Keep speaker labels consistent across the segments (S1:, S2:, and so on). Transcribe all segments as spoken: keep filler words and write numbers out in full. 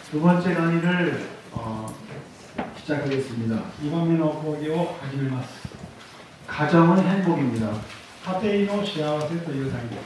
S1: 두 번째 강의를 어, 시작하겠습니다.
S2: 이번에の講義を始めます。
S1: 가정은 행복입니다.
S2: 家庭の幸せという題です。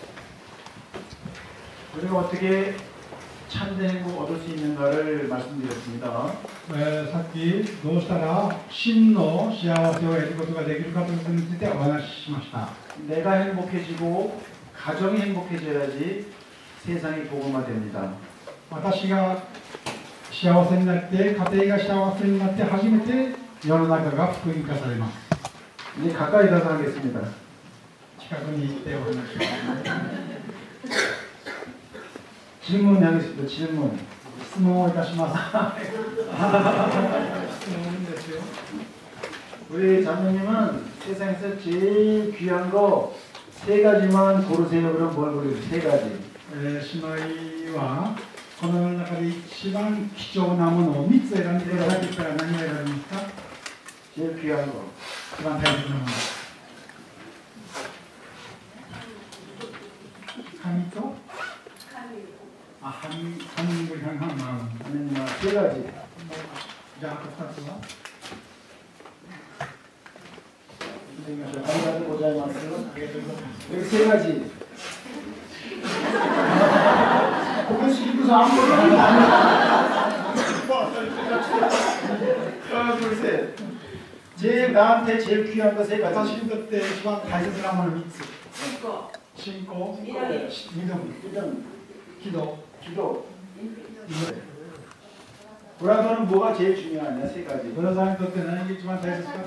S1: 우리가 어떻게 참된 행복 얻을 수 있는가를 말씀드렸습니다.
S2: えーさっきどうしたら真の幸せを得ることができるかということについてお話ししました。
S1: 내가 행복해지고 가정이 행복해져야지 세상이 복음화됩니다.
S2: 私が幸せになって家庭が幸せになって初めて世の中が福音化されます。
S1: 이제 가까이 가서 하겠습니다.
S2: 近くに行ってお話します。
S1: 질문 하겠습니다. 질문.
S2: 質問をいたします。質問ですよ。
S1: 우리 장로님은 세상에서 제일 귀한 거 세 가지만 고르세요. 그럼 뭘 고르세요? 세 가지.
S2: えー、姉妹はこの世の中で一番貴重なものをみっつ選んでくださいと言ったら何を選びますか？
S1: 제일 귀한 거.
S2: 一番大切なもの。神とあ、神、神にご批判がまあ、
S1: 하느님은 세 가지.
S2: じゃあ、あとふたつは
S1: 감사합니다. 고자이마스. 여기 세 가지. 고개 숙이고서 아무것도 안 하나? 하나, 둘, 셋. 제일 나한테 제일 귀한 거 세 가지.
S2: 私にとって一番大切なものみっつ。
S3: 신고,
S2: 信仰、
S3: 믿음,
S2: 믿음、
S1: 일단
S2: 祈祷、
S1: 기도. 브라더는 뭐가 제일 중요하냐? 세 가지.
S2: ブラザーにとって何が一番大切か？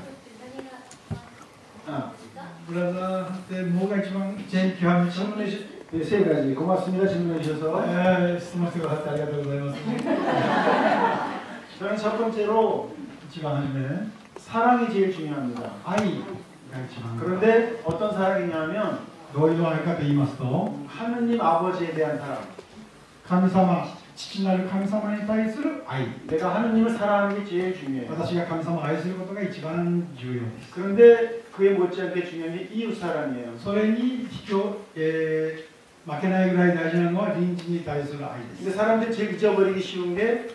S1: 아,
S2: ブラザーって뭐가一番제일 귀합니까?
S1: 질문해 주시. 네, 세 가지. 고맙습니다. 질문해 주셔서.
S2: えー、質問してくださってありがとうございます。
S1: 저는 첫 번째로
S2: 一番初め、
S1: 사랑이 제일 중요합니다.
S2: 愛が一番。
S1: 그런데 어떤 사랑이냐면
S2: どういう愛かと言いますと、
S1: 하느님 아버지에 대한 사랑.
S2: 神様、父なる神様に対する愛。
S1: 내가 하느님을 사랑하는 게 제일 중요해요.
S2: 私が神様を愛することが一番重要です。
S1: 그런데 그에 못지않게 중요한 게 이웃 사랑이에요.
S2: それに引きを、えー、負けないぐらい大事なのは隣人に対する愛です。
S1: 근데 사람들이 제일 잊어버리기 쉬운 게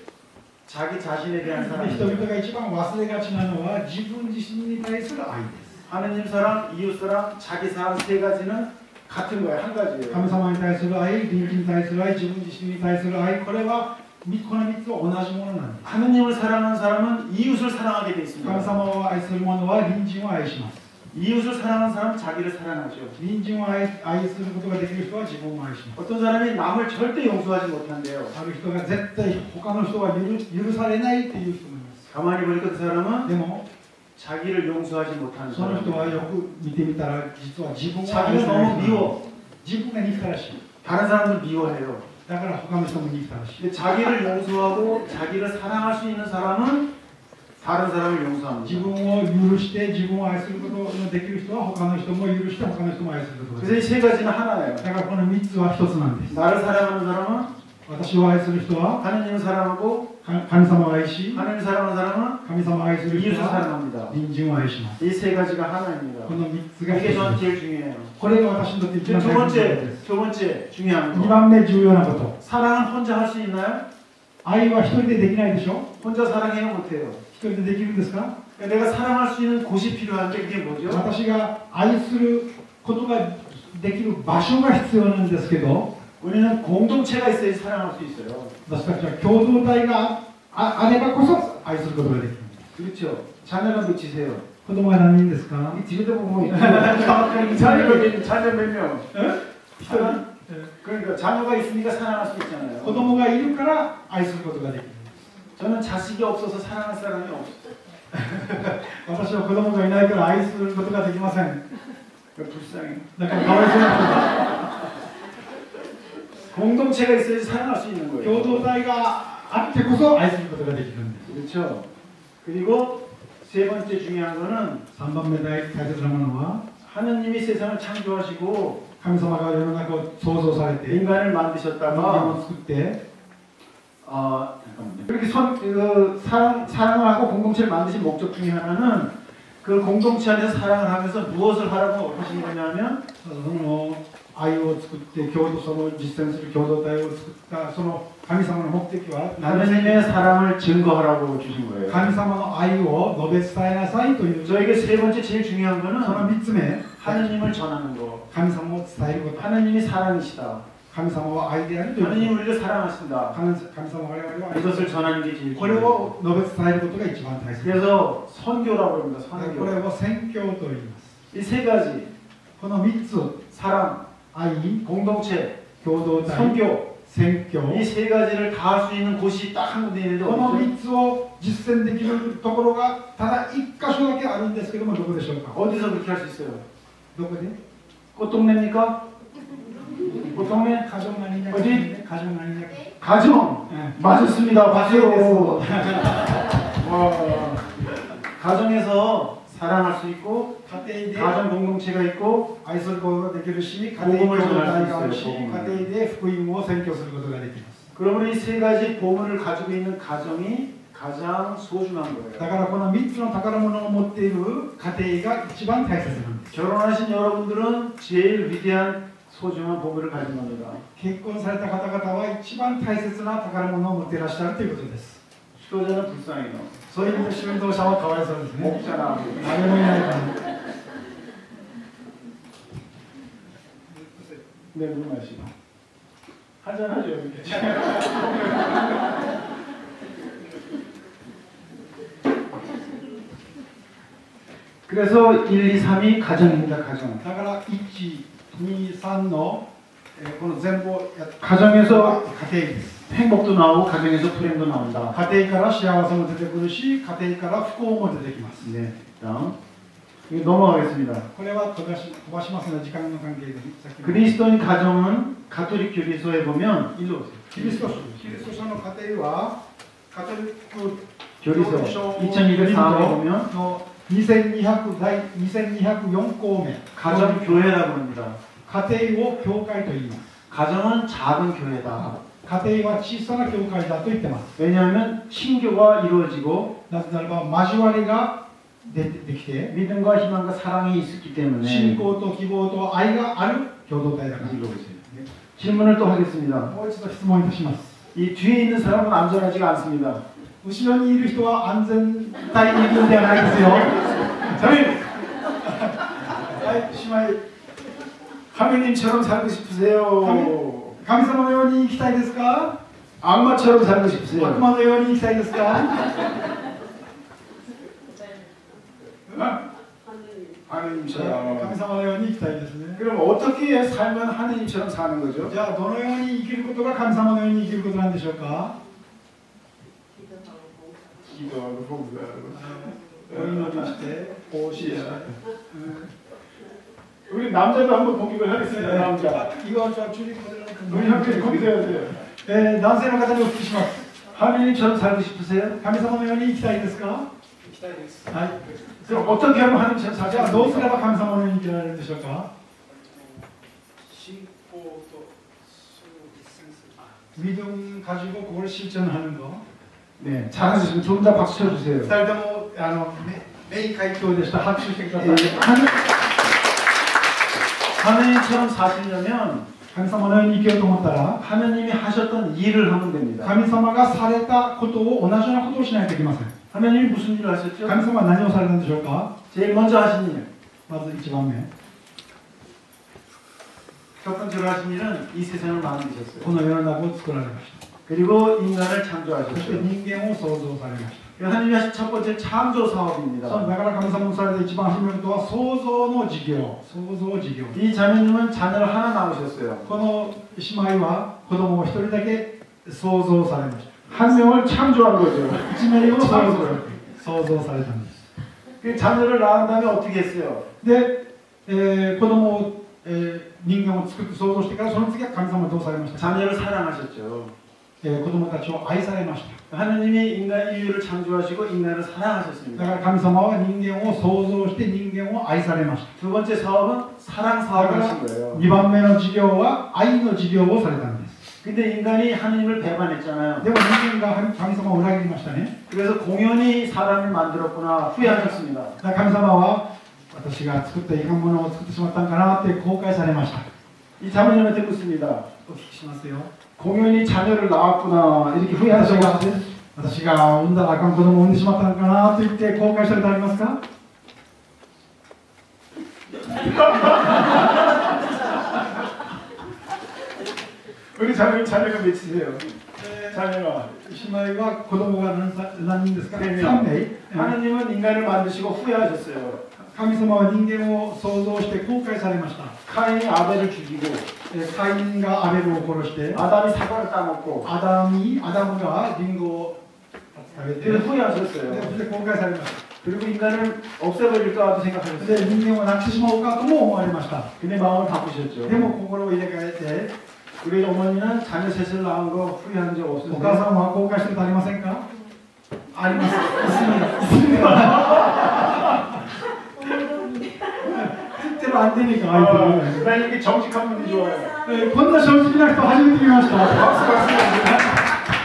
S1: 자기 자신에 대한
S2: 人
S1: 사랑이에요.
S2: 々が一番忘れがちなのは自分自身に対する愛です。
S1: 하느님 사랑, 이웃 사랑, 자기 사랑 세 가지는 같은 거예요. 한 가지예요.
S2: 神様に対する愛、隣人に対する愛、自分自身に対する愛、これはこのみっつは同じものなんです。
S1: 하느님을 사랑하는 사람은 이웃을 사랑하게 돼
S2: 神
S1: 있습니다.
S2: 様を愛する者は隣人を愛します。
S1: 이웃을 사랑하는 사람은 자기를 사랑하죠.
S2: 隣人を愛愛することができる人は自分を愛します。
S1: 어떤 사람이 남을 절대 용서하지 못한대요.
S2: ある人が絶対他の人は許許されないっていう人もいます。
S1: 가만히 보니까 그 사람은
S2: でも
S1: 자기를 용서하지 못하는
S2: その人は
S1: 사람.
S2: よく見てみたら実は自分を愛せ
S1: 자기가
S2: ない
S1: 너무
S2: 人。
S1: 미워.
S2: 自分が憎たらしい。
S1: 다른 사람들 미워해요.
S2: だから他の人も憎たらしい。
S1: 근데 자기를 용서하고 자기를 사랑할 수 있는 사람은 다른 사람을
S2: 自
S1: 용서합니다.
S2: 分を許して自分を愛することのできる人は他の人も許して他の人も愛することです。
S1: 그래서 이 세 가지는 하나예요.
S2: だからこのみっつは一つなんです。
S1: 나를 사랑하는 사람은
S2: 私を愛する人は
S1: 하느님을 사랑하고
S2: 神様を愛し、
S1: 하느님 사랑하는 사람은
S2: 神様を愛する人
S1: 이웃을
S2: は
S1: 사랑합니다.
S2: 隣人を愛します。
S1: 이 세 가지가 하나입니다.
S2: このみっつが一
S1: 이게
S2: つ
S1: 저는
S2: です。
S1: 제일 중요해요.
S2: これが私にとって一番
S1: 두
S2: 大切なこと
S1: 번째,
S2: です。
S1: 두 번째 중요한
S2: に
S1: 거.
S2: 番目重要なこと。
S1: 사랑은 혼자 할 수 있나요?
S2: 愛は一人でできないでしょ？
S1: 혼자 사랑해요, 못해요?
S2: 一人でできるんですか？
S1: 내가 사랑할 수 있는 곳이 필요한데 그게 뭐죠?
S2: 私が愛することができる場所が必要なんですけど、
S1: 우리는 공동체가 있어야지 사랑할 수 있어요.
S2: 私たちは共同体が あ, あればこそ愛することができる。
S1: 그렇죠. 자녀가 몇이세요?
S2: 子供は何人ですか？
S1: 이 집에도 보면 자녀가 몇, 자녀 몇 명?
S2: 에?
S1: 그러니까 자녀가 있으니까 사랑할 수 있잖아요.
S2: 子供がいるから愛することができる。
S1: 저는 자식이 없어서 사랑할 사람이 없어요.
S2: 私は子供がいないから愛することができません。
S1: 불쌍해.
S2: だからかわいそうな
S1: 공동체가 있어야지 사랑할 수 있는
S2: 共
S1: 거예요.
S2: 同体があってこそ愛することができるんです。
S1: 그렇죠. 그리고 세 번째 중요한 거는
S2: さんばんめ大切なものは
S1: 하느님이 세상을 창조하시고
S2: 神様が世の中を創造されて人
S1: 인간을
S2: 間
S1: 만드셨다가
S2: を作って
S1: 어, 잠깐만요. 그렇게 선, 그, 사랑, 사랑을 하고 공동체를 만드신 목적 중에 하나는 그 공동체 안에서 사랑을 하면서 무엇을 하라고 하신 거냐면
S2: その愛を作って共同その実践する共同体を作ったその神様の目的は何ですか
S1: 하느님의 사랑을 증거하라고 주신 거예요.
S2: 神様の愛を述べ伝えなさいという
S1: 저에게 세 번째 제일 중요한
S2: その
S1: 거는
S2: みっつめ
S1: 하느님을 전하는 거.
S2: 神様を伝えること
S1: 하느님이 사랑이시다.
S2: 神様は愛であるという
S1: 하느님 우리를 사랑하신다.
S2: 神神様は我々は愛
S1: 이것을 전하는 게 제일
S2: これ
S1: 중요해요.
S2: を述べ伝えることが一番大切です
S1: 그래서 선교라고 합니다.
S2: これ
S1: 선교.
S2: を宣教と言います
S1: 이 세 가지
S2: このみっつ
S1: 사랑,
S2: 愛
S1: 공동체,
S2: 共同体
S1: 선교
S2: 宣教
S1: 이 세 가지를 다 할 수 있는 곳이 딱 한 군데 있는데
S2: この
S1: 어디죠?
S2: みっつを実践できるところがただいっ箇所だけあるんですけどもどこでしょうか
S1: 어디서 그렇게 할 수 있어요?
S2: どこで
S1: 꽃동네입니까? 꽃동네?
S2: 가정 아니냐
S1: 어디?
S2: 가정 아니냐
S1: 가정!
S2: 네.
S1: 맞았습니다. 박수!
S2: 됐어.
S1: 와, 가정에서 사랑할 수 있고
S2: 家庭で
S1: 가정 공동체가 있고
S2: 愛することができるし家庭教会があるし家庭で福音を宣教することができます
S1: 그러면 이 세 가지 보물을 가지고 있는 가정이 가장 소중한
S2: だ
S1: 거예요.
S2: からこのみっつの宝物を持っている家庭が一番大切なんです
S1: 결혼하신 여러분들은 제일 위대한 소중한 보물을 가진 겁니다.
S2: 結婚された方々は一番大切な宝物を持っていらっしゃるということです
S1: 수도자는 불쌍해요.
S2: そういう意味で修道者はかわいそうですね
S1: 목자나
S2: 誰もいないから
S1: 네, 물 마시고 한잔 하죠. 이렇게. 그래서 일, 이, 삼이 가정입니다. 가정.
S2: だからいち、に、さんの、えーこの全部をやっ
S1: 가정에서
S2: 家庭です
S1: 행복도 나오고 가정에서 불행도 나온다.
S2: 家庭から幸せも出てくるし家庭から不幸も出てきます
S1: 네. 다음. 이거 넘어가겠습니다.
S2: これは飛ばし飛ばしますので時間の関係でさっきの
S1: 그리스도인 가정은 가톨릭 교리서에 보면 일로 오세요.
S2: キリスト者キリスト者の家庭はカトリック
S1: 교리서 이천이백사 호에 보면
S2: のにせんにひゃく第にせんにひゃくよん項目
S1: 가정 교회라고 합니다.
S2: 家庭を教会と言います
S1: 가정은 작은 교회다.
S2: 家庭は小さな教会だと言ってます
S1: 왜냐하면 신교가 이루어지고
S2: なぜならば交わりが出てできて
S1: 믿음과 희망과 사랑이 있었기 때문에
S2: 信仰と希望と愛がある共同体だから
S1: 일로 오세요. 질문을 또 하겠습니다.
S2: もう一度質問いたします
S1: 이 뒤에 있는 사람은 안전하지가 않습니다.
S2: 後ろにいる人は安全帯にいるんではないですよ
S1: 저희 아이, 심하이 하느님처럼 살고 싶으세요?
S2: 神様のように生きたいですか
S1: 악마처럼 살고
S2: 悪
S1: 싶으세요?
S2: 魔のように生きたいですか
S1: 하느님처럼.
S2: 神様のように生きたいですね
S1: 그럼 어떻게 살면 하느님처럼 사는 거죠?
S2: じゃあどのように生きることが神様のように生きることなんでしょうか
S1: 기도하고 봉사하고.
S2: お祈りして奉仕して
S1: 우리 남자도 한번 공격을 하겠습니다. 남자.
S2: 이거 저 줄이
S1: 우리 형님 거기서 해야 돼요.
S2: えー男性の方にお聞きします
S1: 하느님처럼 살고 싶으세요?
S2: 神様のように生きたいですかはい
S1: 그럼 어떻게 하면 하느님처럼
S2: じゃ
S1: 살지
S2: あどうすれ
S1: 않습니까?
S2: ば神様のように生きられるんでしょうか 믿음 가지고 그걸 실천하는 거
S1: 네, 잘하셨습니다. 좀 더 박수 쳐주세요.
S2: ふたりともあのメイン会長でした拍手してください
S1: 예, 하느, 하느님처럼 사시려면
S2: 神様のように生きようと思ったら
S1: 하느님이 하셨던 일을 하면 됩니다.
S2: 神様がされたことを同じようなことをしないといけません
S1: 하느님이 무슨 일을 하셨죠?
S2: 神様は何をされたんでしょうか
S1: 제일 먼저 하신 일.
S2: まずいちばんめ
S1: 첫 번째로 하신 일은 이 세상을 만드셨어요.
S2: この世の中を作られました
S1: 그리고 인간을
S2: そして
S1: 창조하셨어요.
S2: 人間を創造されました
S1: 하느님이 하신 첫 번째 창조
S2: そう
S1: 사업입니다.
S2: だから神様のされた一番初めのことは創造の事業創造事業
S1: 이 자매님은 자녀를 하나 낳으셨어요.
S2: この姉妹は子供を一人だけ創造されました
S1: 한 명을 창조한 거죠.
S2: 一名を創造創造されたんです
S1: 그 자녀를 낳은 다음에 어떻게 했어요?
S2: で、えー子供を、えー人間を作って創造してからその次は神様はどうされましたか、
S1: 자녀를 사랑하셨죠.
S2: えー子供たちを愛されました
S1: 하느님이 인간 인류를 창조하시고 인간을
S2: だ
S1: 사랑하셨습니다.
S2: から神様は人間を創造して人間を愛されました
S1: 두 번째 사업은 사랑 사업을 하신 거예요.
S2: にばんめの事業は愛の事業をされたんです
S1: 근데 인간이 하느님을 배반했잖아요.
S2: でも人間が神様を裏切りましたね
S1: 그래서 공연히 사람을 만들었구나 후회하셨습니다.
S2: だから神様は私が作ったいかんものを作ってしまったんかなって後悔されました
S1: 이 자매님한테 묻습니다.
S2: お聞きしますよ。
S1: 공연히 자녀를 낳았구나 이렇게 후회하는
S2: 私
S1: 적
S2: が
S1: 없으세요?
S2: 私が産んだらあかん子供を産んでしまったのかなと言って後悔したことありますか？
S1: 우리 자녀, 자녀가 몇이세요? 자녀가
S2: 姉妹は子供が 何, 歳何人ですか？
S1: 네 명.
S2: さん名。
S1: 하나님은 인간을 만드시고 후회하셨어요.
S2: 神様は人間を創造して後悔されました。
S1: 카인이 아벨을 죽이고
S2: えカインがアベルを殺して
S1: 아담이 사과를 따먹고
S2: アダミアダムがリンゴを食べて
S1: 그래서
S2: で
S1: 후회하셨어요.
S2: そして後悔されました。
S1: 그리고 인간을 없애버릴까도
S2: で
S1: 생각하셨어요.
S2: 人間をなくしてしまおうかとも思われました。
S1: 근데 마음을 바꾸셨죠.
S2: でも心を入れ替えて
S1: 우리 어머니는 자녀 셋을 낳은 거 후회한 적
S2: お
S1: 없으세요?
S2: 母さんは後悔してることありませんか？あります。言ってる안 되니까
S1: 아, 나 이렇게 정직한 분이 좋아요.
S2: こんな正直な人初めて見ました。
S1: 박수 박수.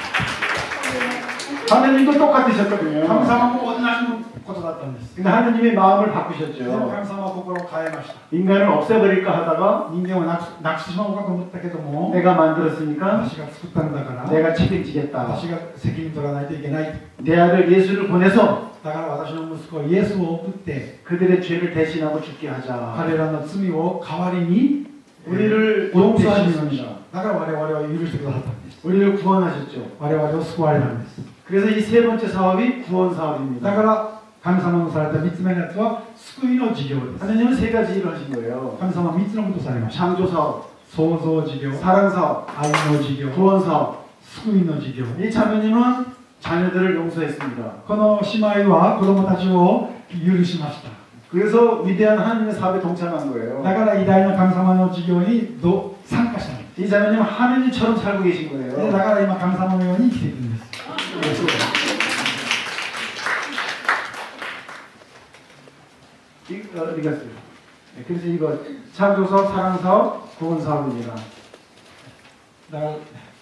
S1: 하나님도 똑같으셨거든요.
S2: 神様も同じことだったんです。
S1: 근데 하나님의 마음을
S2: でも
S1: 바꾸셨죠.
S2: 神様は心を変えました。
S1: 인간을 없애버릴까 하다가
S2: 人間をなくすなくしてしまおうかと思ったけども、
S1: 내가 만들었으니까
S2: 私が作ったんだから、
S1: 내가 책임지겠다.
S2: 私が責任取らないといけない。
S1: 내 아들 예수를 보내서
S2: だから私の息子イエスを送って、
S1: 그들의 죄를 대신하고 죽게 하자.
S2: 彼らの罪を代わりに
S1: 우리를
S2: 容赦しました。
S1: 용서하셨습니다.
S2: だから我々を許してくださったんです。
S1: 우리를 구원하셨죠.
S2: 我々を救われたんです。
S1: 그래서 이 세 번째 사업이 구원 사업입니다.
S2: だから神様のされたみっつめのやつは救いの事業です。
S1: 하나님은 세 가지 일을 하신 거예요.
S2: 神様はみっつのことをされました。
S1: 창조 사업,
S2: 創造事業、
S1: 사랑 사업,
S2: 愛の事業、
S1: 구원 사업.
S2: 救いの事業。
S1: 이 자매님은 자녀들을 용서했습니다.
S2: この姉妹は子供たちを許しました。
S1: 그래서 위대한 하나님의 사업에 동참한 거예요.
S2: だから偉大な神様の事業にど参加したんです。
S1: 이 자매님은 하느님처럼 살고 계신
S2: で
S1: 거예요.
S2: だから今神様のように生きているんです。
S1: 이, 어, 어디 갔어요? 네, 그래서 이거 창조사업, 사랑사업, 구원사업입니다.
S2: だから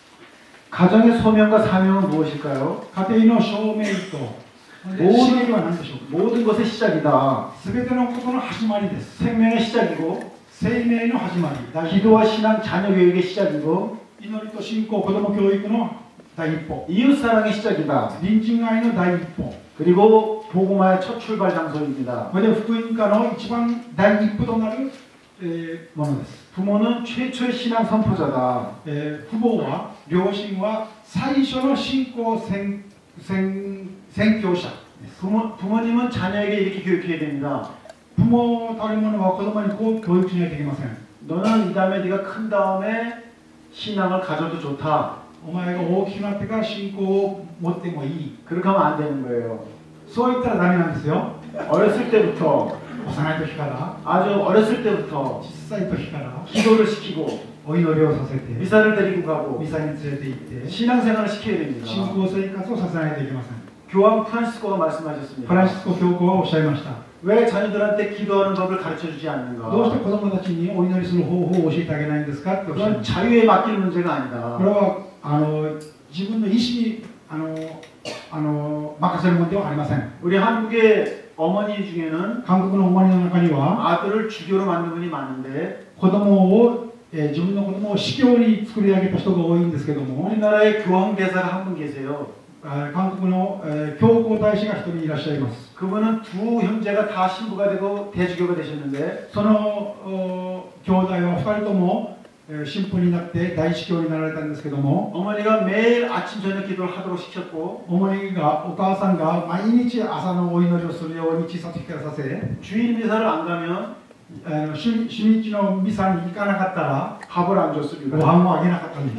S1: 가정의 소명과 사명은 무엇일까요?
S2: 家庭の証明と使命は何でしょうか。
S1: 모든 것의 시작이다.
S2: すべてのことの始まりです。
S1: 생명의 시작이고
S2: 生命の始まり。第一
S1: 기도와 신앙, 자녀 교육의 시작이고
S2: 祈りと信仰、子供教育の第一歩。
S1: 이웃사랑의 시작이다.
S2: 隣人愛の第一歩。
S1: 그리고 복음화의 첫 출발 장소입니다.
S2: これで福音化の一番第一歩となる、えーものです。
S1: 부모는 최초의 신앙 선포자다.
S2: えー父母は、両親は最初の信仰宣宣宣教者です。
S1: 부모, 부모님은 자녀에게 이렇게 교육해야 됩니다.
S2: 父母たるものは子供にこう教育しないといけません。
S1: 너는 이 다음에 네가 큰 다음에 신앙을 가져도 좋다.
S2: お前が大きくなってから信仰を持ってもいい。
S1: 그렇게 하면 안 되는 거예요.
S2: そう言ったらダメなんですよ。
S1: 어렸을 때부터
S2: 幼い時から、
S1: 아주 어렸을 때부터
S2: 小さい時から
S1: 기도를 시키고
S2: お祈りをさせて、
S1: 미사를 데리고 가고
S2: ミサに連れて行って、
S1: 신앙생활을 시켜야 됩니다.
S2: 信仰生活をさせないといけません。
S1: 교황 프란시스코가
S2: フラン
S1: 말씀하셨습니다.
S2: シスコ教皇はおっしゃいました。
S1: 왜 자녀들한테 기도하는 법을 가르쳐 주지
S2: どうして
S1: 않는가?
S2: 子供たちにお祈りする方法を教えてあげないんですかっておっしゃい
S1: 그건
S2: ました。
S1: 자유에 맡길 문제가
S2: こ
S1: 아니다.
S2: れはあの自分の意思にあのあの任せるものではありません。
S1: 우리 한국의 어머니 중에는
S2: 韓国のおまりの中には
S1: 아들을 주교로 만든 분이 많은데
S2: 子供を、えー自分の子供を司教に作り上げた人が多いんですけども、
S1: 우리나라에 교황 대사가 한 분 계세요.
S2: あ韓国の、えー教皇大使が一人いらっしゃいます。
S1: 그분은 두 형제가 다 신부가 되고 대주교가 되셨는데
S2: そのお兄弟はふたりとも、えー神父になって大司教になられたんですけども、
S1: 어머니가 매일 아침 저녁 기도를 하도록 시켰고
S2: 主がお母さんが毎日朝のお祈りをするように小さい時からさせ、
S1: 주일 미사를 안 가면
S2: あの主主日のミサに行かなかったら
S1: 밥을 안 줬습니다.
S2: ご飯をあげなかったんです。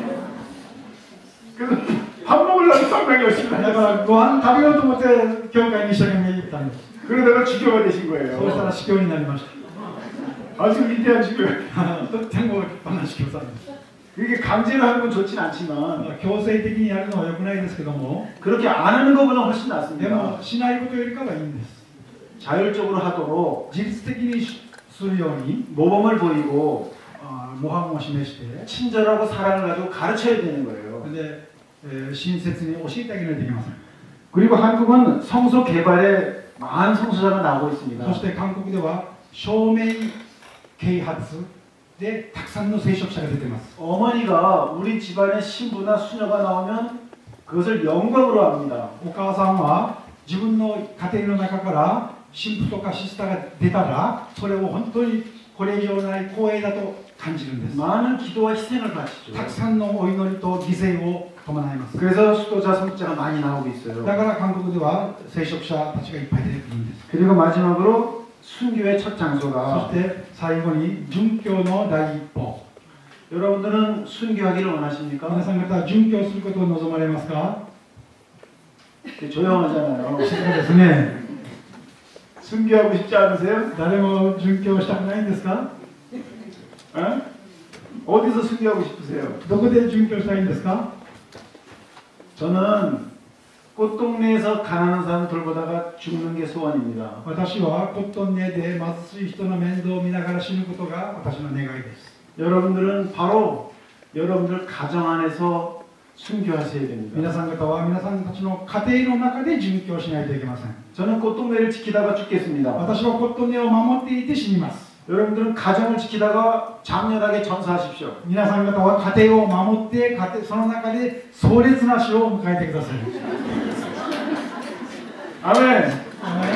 S1: 그래서 밥 먹으려고 상당히 열심히
S2: だか
S1: 하셨어요.
S2: らご飯食べようと思って教会に一生懸命行ったんです。
S1: 그러다가 주교가 되신
S2: そうした
S1: 거예요.
S2: ら司教になりまし
S1: 아주 위대한 주교예요.
S2: た。とっても立派な司教さんです。
S1: 이게 강제로 하는 건 좋진 않지만
S2: 強制的にやるのは良くないですけども、
S1: 그렇게 안 하는 것보다 훨씬
S2: で
S1: 낫습니다.
S2: もしないことよりかはいいんです。
S1: 자율적으로 하도록
S2: 自律的にするように
S1: 모범을 보이고
S2: あ模範を示して、
S1: 친절하고 사랑을 가지고 가르쳐야 되는 거예요.
S2: で、えー親切に教えてあげないといけません。
S1: 그리고 한국은 성소 개발에 많은 성소자가 나오고 있습니다.
S2: そして韓国では証明啓発でたくさんの聖職者が出てます。
S1: 어머니가 우리 집안에 신부나 수녀가 나오면 그것을 영광으로 합니다.
S2: お母さんは自分の家庭の中から神父とかシスターが出たらそれを本当にこれ以上ない光栄だと感じるんです。
S1: 많은 기도와 희생을 바치죠.
S2: たくさんのお祈りと犠牲を伴います。
S1: 그래서 수도자 성자가 많이 나오고 있어요.
S2: だから韓国では聖職者たちがいっぱい出てくるんです。
S1: 그리고 마지막으로 순교의 첫
S2: そ
S1: 장소가
S2: して最後に殉教の第一歩。
S1: 여러분들은 순교하기를 원하십니까?
S2: 皆さん方は殉教することを望まれますか？
S1: 조용하잖아요.
S2: そうですね。
S1: 순교하고 싶지 않으세요?
S2: 誰も殉教したくないんですか？
S1: 어? 어디서 순교하고 싶으세요?
S2: どこで殉教したいんですか？
S1: 저는 꽃동네에서 가난한 사람 돌보다가 죽는 게 소원입니다.
S2: 私はコットンネで貧しい人の面倒を見ながら死ぬことが私の願いです。
S1: 여러분들은 바로 여러분들 가정 안에서 순교하셔야 됩니다.
S2: 皆さん方は皆さんたちの家庭の中で殉教しないといけません。
S1: 저는 꽃동네를 지키다가 죽겠습니다.
S2: 私はコットンネを守っていて死にます。
S1: 여러분들은 가정을 지키다가 장렬하게 전사하십시오.
S2: 皆さん方は家庭を守って家庭その中で壮烈な死を迎えてください。
S1: 아멘.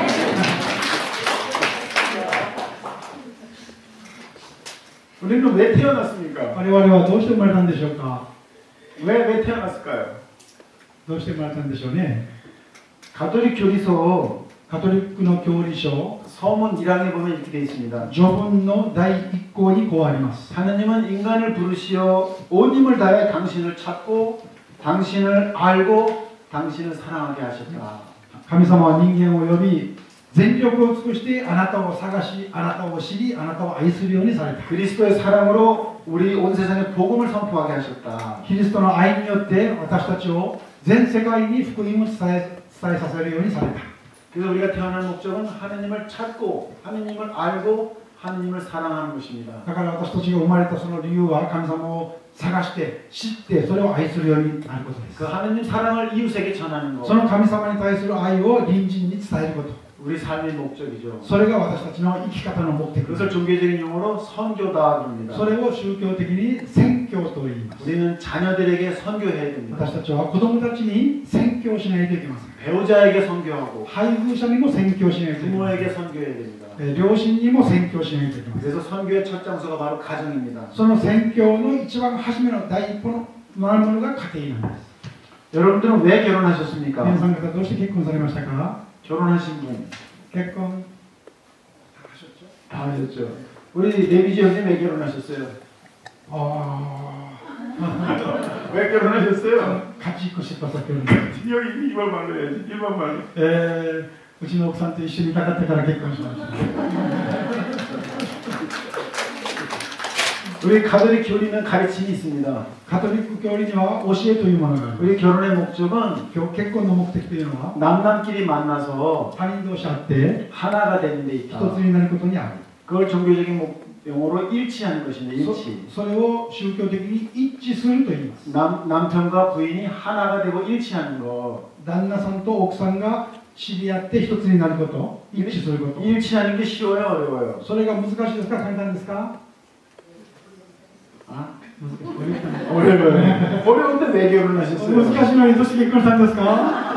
S1: 우리는 왜 태어났습니까?
S2: 我々はどうして生まれたんでしょうか？
S1: 왜, 왜 태어났을까요?
S2: どうして生まれたんでしょうね。
S1: 가톨릭 교리서
S2: カトリックの教理書
S1: 서문 일 항에 보면 이렇게 되어 있습니다.
S2: 序文の第一項にこうあります。
S1: 하느님은 인간을 부르시어 온 힘을 다해 당신을 찾고 당신을 알고 당신을 사랑하게 하셨다.
S2: 神様は人間を呼び全力を尽くしてあなたを探しあなたを知りあなたを愛するようにされた。
S1: 그리스도의 사랑으로 우리 온 세상에 복음을 선포하게 하셨다.
S2: キリストの愛によって私たちを全世界に福音を伝え、伝えさせるようにされた。
S1: 그래서 우리가 태어난 목적은 하느님을 찾고 하느님을 알고 하느님을 사랑하는 것입니다.
S2: だから私たちが生まれたその理由は神様を探して知ってそれを愛するようになることです。
S1: 그 하느님 사랑을 이웃에게 전하는 것.
S2: その神様に対する愛を隣人に伝えること。
S1: 우리 삶의 목적이죠.
S2: それが私たちの生き方の目的です。
S1: 그것을 종교적인 용어로 선교다 합니다.
S2: それを宗教的に宣教と言います。
S1: 우리는 자녀들에게 선교해야 됩니다.
S2: 私たちは子供たちに宣教しないといけません。
S1: 배우자에게 선교하고
S2: 配偶者にも宣教しないといけません。
S1: 부모에게 선교해야 됩니다.
S2: え両親にも宣教しないといけません。
S1: 그래서 선교의 첫 장소가 바로 가정입니다.
S2: その宣教の一番初めの第一歩のなるものが家庭なんです。
S1: 여러분들은 왜 결혼하셨습니까?
S2: 皆さん方どうして結婚されましたか？
S1: 결혼하신 분
S2: 結婚
S1: 다 하셨죠. 우리 레비지 형님 왜 결혼하셨어요?
S2: あ
S1: 왜 결혼하셨어요?
S2: あ、勝ち越しパサ結婚。
S1: 여기 일반 말로 해야지. 일반 말로.
S2: えー、うちの奥さんと一緒にいたかったから結婚しました。
S1: 우리 가톨릭 교리는 가르침이 있습니다.
S2: カトリック教理には教えというものがある。
S1: 우리 결혼의 목적은
S2: 今日結婚の目的というのは
S1: 남남끼리 만나서
S2: 他人同士あって
S1: 하나가 되는 데
S2: 一
S1: 있다.
S2: つになることにある。
S1: 그걸 종교적인 목- 용어로 일치하는 것입니다.
S2: そ
S1: 일치.
S2: それを宗教的に一致すると言います。
S1: 남, 남편과 부인이 하나가 되고 일치하는 거.
S2: 旦那さんと奥さんが知り合って一つになること、一致すること。
S1: 일치하는 게 쉬워요, 어려워요?
S2: それが難しいですか、簡単ですか？
S1: 아?
S2: 難
S1: 어려워요. 어려운데 왜 결혼하셨어요?
S2: しいのにどうして結婚したんですか？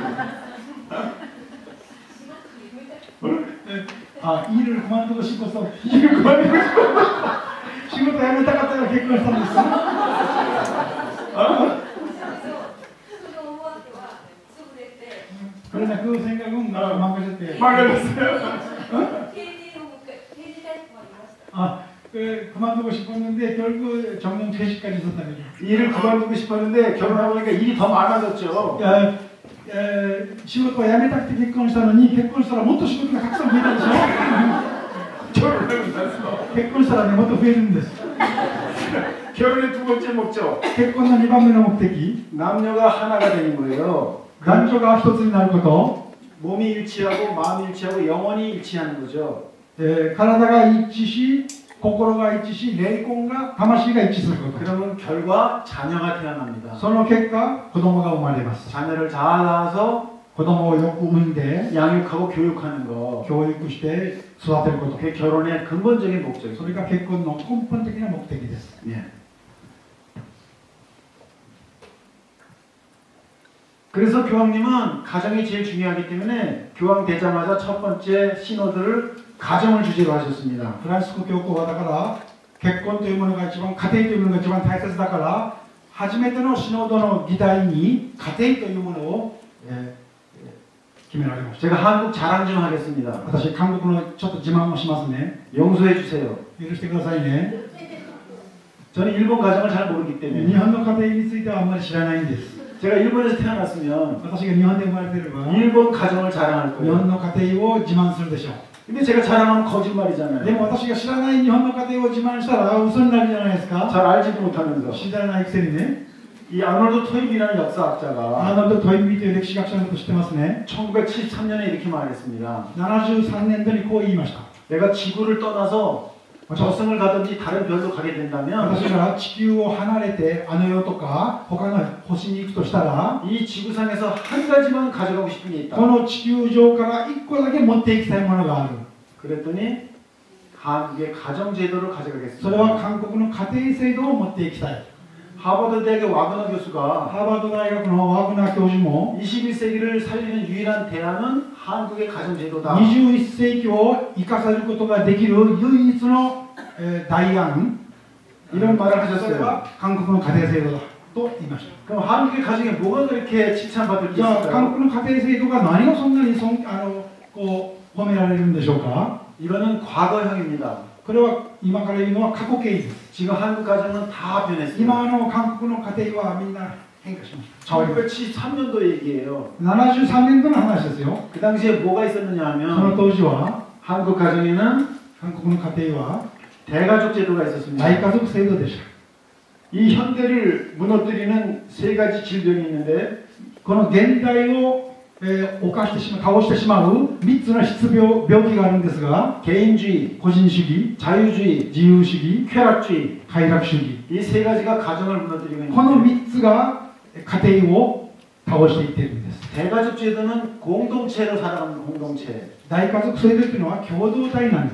S2: あ、일을 그만두고 싶어서 일을 그만두고 싶어서仕事辞めたかったから結婚したんですか？그러나 그 생각은 나 망가졌대.
S1: 망가졌어요?
S2: 아, 그 그만두고 싶었는데 결국 정년 퇴직까지 있었다는 거죠.
S1: 일을 그만두고 싶었는데 결혼하고 보니까 일이 더 많아졌죠.
S2: 야, 에, 仕事を辞めたくて結婚したのに結婚したらもっと仕事がたくさん増えたでしょ。
S1: 결혼하고 나서
S2: 結婚したらねもっと増えるんです。
S1: 결혼의 두 번째 목적
S2: 結婚のにばんめの目的、
S1: 남녀가 하나가 되는 거예요.
S2: 男女が一つになること、
S1: 몸이 일치하고 마음이 일치하고 영혼이 일치하는 거죠.
S2: えー体が一致し心が一致し霊魂が魂が一致すること。
S1: 그러면 결과 자녀가 태어납니다.
S2: その結果子供が生まれます。
S1: 자녀를 잘 낳아서
S2: 子供をよく産んで
S1: 양육하고 교육하는 거.
S2: 教育して育てること
S1: 그게 결혼의 근본적인 목적이죠.
S2: それが結婚の根本的な目的です
S1: 예. 그래서 교황님은 가정이 제일 중요하기 때문에 교황 되자마자 첫 번째 신호들을 가정을 주제로 하셨습니다.
S2: フランシスコ教皇はだから結婚というものが一番家庭というものが一番大切だから初めてのシノドの議題に家庭というものを、えーえー決められました
S1: 제가 한국 자랑 좀 하겠습니다.
S2: 私韓国のちょっと自慢をしますね
S1: 용서해 주세요.
S2: 許してくださいね
S1: 저는 일본 가정을 잘 모르기
S2: 日
S1: 때문에
S2: 本の家庭についてはあんまり知らないんです
S1: 제가 일본에서 태어났으면
S2: 私が日本で生まれていれば
S1: 일본 가정을 자랑할
S2: 日
S1: 거예요.
S2: 本の家庭を自慢するでしょう
S1: 근데 제가 자랑하면
S2: で
S1: 거짓말이잖아요.
S2: も私が知らない日本の家庭を自慢したら嘘になるじゃないですか
S1: 잘 알지도 못하면서
S2: 知らないくせにね
S1: 이 아놀드 토입이라는
S2: ア
S1: 역사학자가
S2: ーノルド・トインビという歴史学者のこと知ってますね
S1: 천구백칠십삼 년에 이렇게 말했습니다.
S2: ななじゅうさんねんどにこう言いました
S1: 내가 지구를 떠나서 저승을 가든지 다른 별로 가게 된다면
S2: 私が地球を離れてあの世とか他の星に行くとしたら
S1: 이 지구상에서 한 가지만 가져가고 싶은 게 있다.
S2: この地球上からいっこだけ持っていきたいものがある
S1: 그랬더니 한국의 가정제도를
S2: それは
S1: 가져가겠습니다.
S2: 韓国の家庭制度を持っていきたい
S1: 하버드 대학의 와그너 교수가
S2: ハーバード大学のワーグナー教授も
S1: 이십일 세기를 살리는 유일한 대안은 한국의 가정제도다.
S2: にじゅういっせいきを生かせることができる唯一の、えー代案
S1: 이런 말을
S2: それ
S1: 하셨어요.
S2: は韓国の家庭制度だと言いました
S1: 그럼 한국의 가정에 뭐가 그렇게 칭찬받을 게
S2: じゃあ
S1: 있을까요?
S2: 韓国の家庭制度が何がそんなにそんあのこう褒められるんでしょうか
S1: 이거는 과거형입니다.
S2: これは今から言うのは過去形です
S1: 지금 한국 가정은 다 변했습니다.
S2: 今の韓国の家庭はみんな変化しました
S1: 천구백칠십삼 년도 얘기예요.
S2: ななじゅうさんねんどの話ですよ
S1: 그 당시에 뭐가 있었느냐
S2: その
S1: 하면
S2: 当時は
S1: 한국 가정에는
S2: 韓国の家庭は
S1: 대가족 제도가 있었습니다.
S2: 大家族制度でした
S1: 이 현대를 무너뜨리는 세 가지 질병이 있는데
S2: この現代を、えー犯してしまう倒してしまうみっつの失病病気があるんですが
S1: 개인주의,
S2: 個人主義
S1: 자유주의,
S2: 自由主義
S1: 쾌락주의
S2: 快楽主義
S1: 이 세 가지가 가정을 무너뜨리고
S2: この
S1: 있는데
S2: みっつが家庭を倒していっているんです
S1: 대가족 제도는 공동체로 살아가는 공동체.
S2: 大家族制度というのは共同体なんです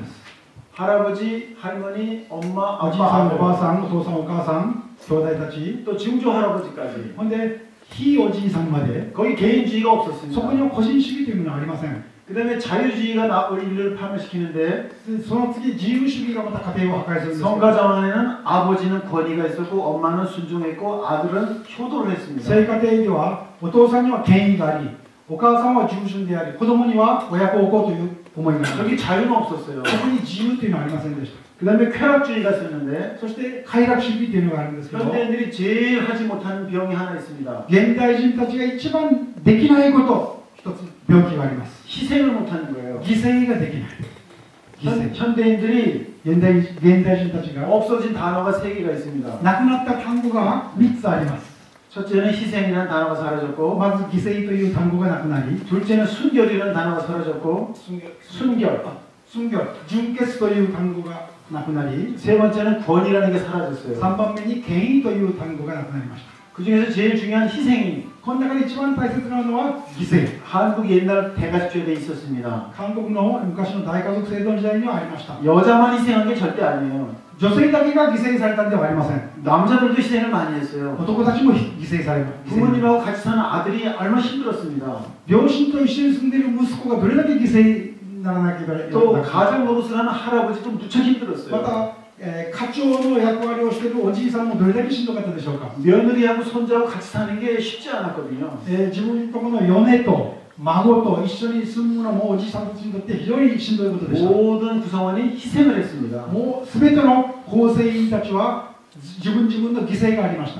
S1: 할아버지, 할머니, 엄마,
S2: おじいさん
S1: 아빠,
S2: おばあ
S1: 아들
S2: さんお父さんお母さん兄弟たち
S1: 또 증조 할아버지까지
S2: ほんでひいおじいさんまで
S1: 거기 개인주의가
S2: そこ
S1: 없었습니다.
S2: には個人主義というものはありません
S1: 그 다음에 자유주의가 나 우리를 파멸시키는데
S2: でその次自由主義がまた家庭を破壊するんですけど
S1: 성가정 안에는 아버지는 권위가 있었고 엄마는 순종했고 아들은 효도를 했습니다.
S2: 聖家庭ではお父さんには権威がありお母さんは従順であり子供には親孝行という思いがあり
S1: 여기 자유는 없었어요.
S2: そこに自由というのはありませんでした
S1: 그 다음에 쾌락주의가 있었는데
S2: そして快楽主義というのがあるんですけど
S1: 현대인들이 제일 하지 못하는 병이 하나 있습니다.
S2: 現代人たちが一番できないこと一つ病気があります
S1: 희생을 못하는 거예요.
S2: 犠牲ができない犠
S1: 현,
S2: 牲
S1: 현대인들이
S2: 現代現代人たちが
S1: 없어진 단어가 세 개가 있습니다.
S2: 亡くなった単語がみっつあります
S1: 첫째는 희생이라는 단어가 사라졌고
S2: まず犠牲という単語がなくなり
S1: 둘째는 순결이라는 단어가 사라졌고
S2: 순결
S1: 순결
S2: 純潔純潔という単語がなくなり
S1: 세 번째는 권위라는 게 사라졌어요.
S2: さんばんめに権威という単語がなくなりました
S1: 그 중에서 제일 중요한 희생이
S2: この中で一番大切なのは犠牲
S1: 한국 옛날 대가족제도에 있었습니다.
S2: 韓国の昔の大家族制度の時代にはありました
S1: 여자만 희생한 게 절대 아니에요.
S2: 女性だけが犠牲されたんではありません
S1: 남자들도 희생을 많이 했어요.
S2: 男たちも犠牲されます
S1: 부모님하고 같이 사는 아들이 얼마나 힘들었습니다.
S2: 両親と一緒に住んでいる息子がどれだけ犠牲にならなければいけない
S1: 또
S2: か
S1: 가정 노릇을 하는 할아버지도 무척
S2: ま
S1: 힘들었어요.
S2: た、えー、課長の役割をしているおじいさんもどれだけしんどかったでしょうか、
S1: 며느리하고 손자하고 같이 사는 게 쉽지 않았거든요.
S2: えー、自分とこの嫁と孫と一緒に住むのもおじいさんたちにとって非常にしんどいことでした
S1: 모든 구성원이 희생을 했습니다.
S2: もう全ての構成員たちは自分自分の犠牲がありました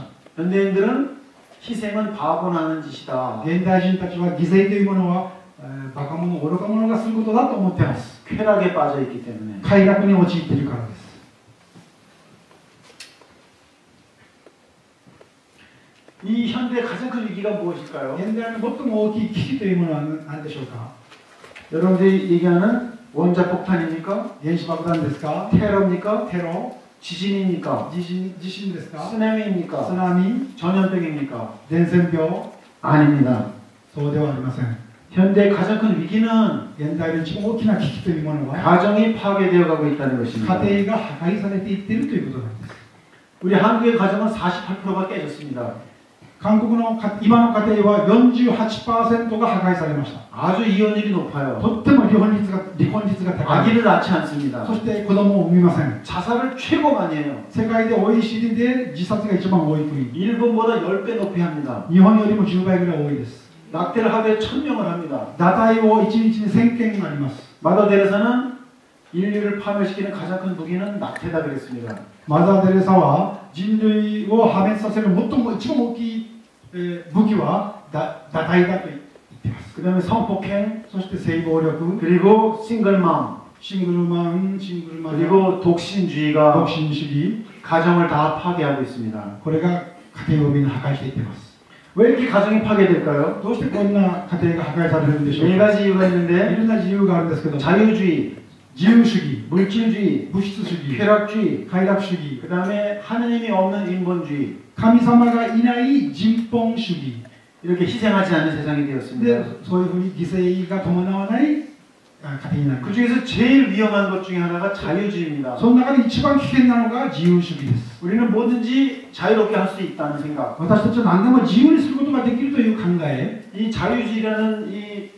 S1: 현대인들은 희생은 바보나 하는 짓이다.
S2: 現代人たちは犠牲というものは、えー、バカ者愚か者がすることだと思っています
S1: 쾌락에 빠져 있기 때문에.
S2: 快楽に陥っているからです
S1: 이 현대 가장 큰 위기가 무엇일까요?
S2: 現代の最も大きい危機というものは何でしょうか
S1: 여러분들이 얘기하는 원자폭탄입니까?
S2: 原子爆弾ですか
S1: 테러입니까?
S2: テロ
S1: 지진입니까?
S2: 地震地震ですか
S1: 쓰나미입니까?
S2: 津波
S1: 전염병입니까?
S2: 伝染病
S1: 아닙니다.
S2: そうではありません
S1: 현대 가장 큰 위기는
S2: 現代の一番大きな危機というものは
S1: 가정이 파괴되어 가고 있다는 것입니다.
S2: 家庭が破壊されていっているということなんです。
S1: 우리 한국의 가정은 사십팔 퍼센트가 깨졌습니다.
S2: 韓国のか今の家庭は よんじゅうはちパーセント が破壊されました。
S1: 아주 이혼율이 높아요.
S2: とっても離婚率が離婚率が高い。
S1: 아기를 낳지 않습니다.
S2: そして子供を産みません。
S1: 자살을 최고 많이 해요.
S2: 世界で オーイーシーディー で自殺が一番多い国。
S1: 일본보다 십 배 높이 합니다.
S2: 日本よりもじゅうばいぐらい多いです。
S1: 낙태를 하루에 천 명을 합니다.
S2: 堕胎をいちにちにせんけんあります。
S1: 마더 데레사는 인류를 파멸시키는 가장 큰 무기는 낙태다 그랬습니다.
S2: マザー・テレサは人類を破滅させる最も一番大きい、えー武器はだ堕胎だと言っています。
S1: 그 다음에 성폭행,
S2: そして性暴力、
S1: 그리고 싱글맘,
S2: シングルマン、シングルマザー、
S1: 그리고 독신주의가
S2: 独身主義、
S1: 가정을 다 파괴하고 있습니다.
S2: これが家庭をみんな破壊していっています。
S1: 왜 이렇게 가정이 파괴될까요?
S2: どうしてこんな家庭が破壊されるんでしょう
S1: 네
S2: か。
S1: 가지 이유가
S2: い
S1: 있는데
S2: ろんな自由があるんですけど、
S1: 자유주의,
S2: 自由主義、
S1: 물질주의,
S2: 物質主義、
S1: 쾌락주의,
S2: 快楽主義、
S1: 그 다음에 하느님이 없는 인본주의
S2: 神様がいない人本主義
S1: 이렇게 희생하지 않는 세상이
S2: で、
S1: 되었습니다.
S2: そういうふうに犠牲が伴わないあ家庭になりま
S1: 그
S2: す。
S1: 중에서 제일 위험한 것 중에 하나가 자유주의입니다.
S2: その中で一番危険なのが自由主義です。
S1: 우리는 뭐든지 자유롭게 할 수 있다는 생각.
S2: 私たちは何でも自由にすることができるという考え、
S1: 이 자유주의라는 이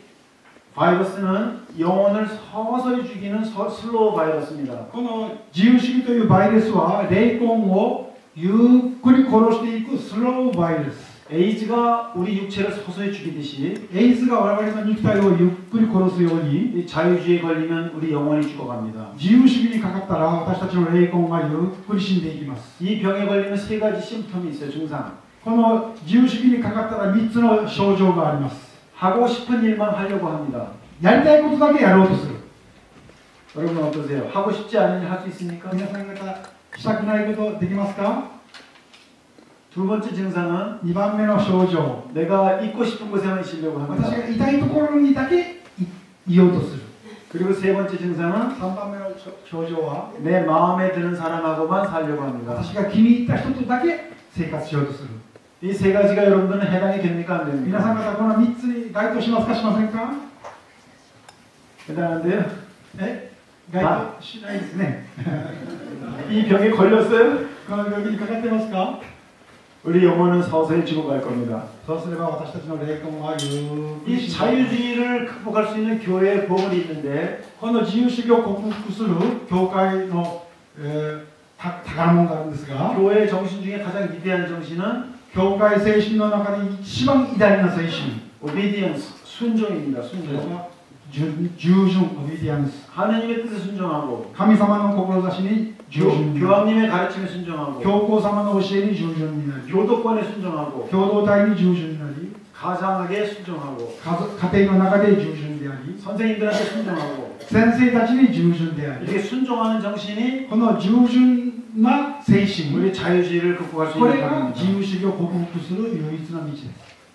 S1: 바이러스는 영혼을 서서히 죽이는 서, 슬로우 바이러스입니다.
S2: この自由主義というバイルスは霊魂をゆっくり殺していくスローバイルス。
S1: 에이즈가 우리 육체를 서서히 죽이듯이
S2: エイズが我々の肉体をゆっくり殺すように、
S1: 이 자유주의에 걸리면 우리 영혼이 죽어갑니다.
S2: 自由主義にかかったら私たちの霊魂がゆっくり死んでいきます。
S1: 이 병에 걸리면 세 가지 심텀이 있어요. 증상.
S2: この自由主義にかかったらみっつの症状があります。
S1: 하고 싶은 일만 하려고 합니다.
S2: やりたいことだけやろうとする。
S1: 여러분 어떠세요? 하고 싶지 않은 일 할 수 있습니까?
S2: 皆さん方したくないことできますか？
S1: 두 번째 증상은
S2: にばんめの症状、
S1: 내가 있고 싶은 곳에만 있으려고
S2: 私
S1: 합니다.
S2: がいたいところにだけいいようとする。
S1: 그리고 세 번째 증상은
S2: さんばんめの症状は
S1: 내 마음에 드는 사람하고만 살려고 합니다.
S2: 私が気に入った人とだけ生活しようとする。
S1: 이 세 가지가 여러분들은 해당이 됩니까? 안
S2: 皆さん
S1: 됩니까?
S2: 方このみっつに該当しますかしませんか？
S1: 해당한데요?
S2: え該当しないですね。
S1: 이 병에 걸렸어요?
S2: この病気にかかってますか？
S1: 우리 영혼은 서서히 죽어갈 겁니다.
S2: そうすれば私たちの霊魂はゆっくり
S1: 이
S2: 死んでいく。
S1: 자유주의를 극복할 수 있는 교회의 보물이 있는데
S2: この自由主義を克服する教会の、えー、た宝物があるんですが、
S1: 교회의 정신 중에 가장 위대한 정신은
S2: 教会精神の中で一番偉大な精神、
S1: 오비디언스, 순종입니다.
S2: それ
S1: 순종.
S2: は従従順、オビディアンス。
S1: 하느님의 뜻에 순종하고
S2: 神様の志に従
S1: 교,
S2: 順になる。
S1: 교황님의 가르침에 순종하고
S2: 教皇様の教えに従順になり、
S1: 교도권에 순종하고
S2: 共同体に従順になり、
S1: 가장에게 순종하고
S2: 家族家庭の中で従順であり、
S1: 선생님들한테 순종하고
S2: 先生たちに従順であり、
S1: 이렇게 순종하는 정신이
S2: この従順な精神、
S1: 우리 자유주의를 극복할 수
S2: こ
S1: 있는
S2: れが
S1: 방법입니다.
S2: 自由主義を克服する唯一の道です。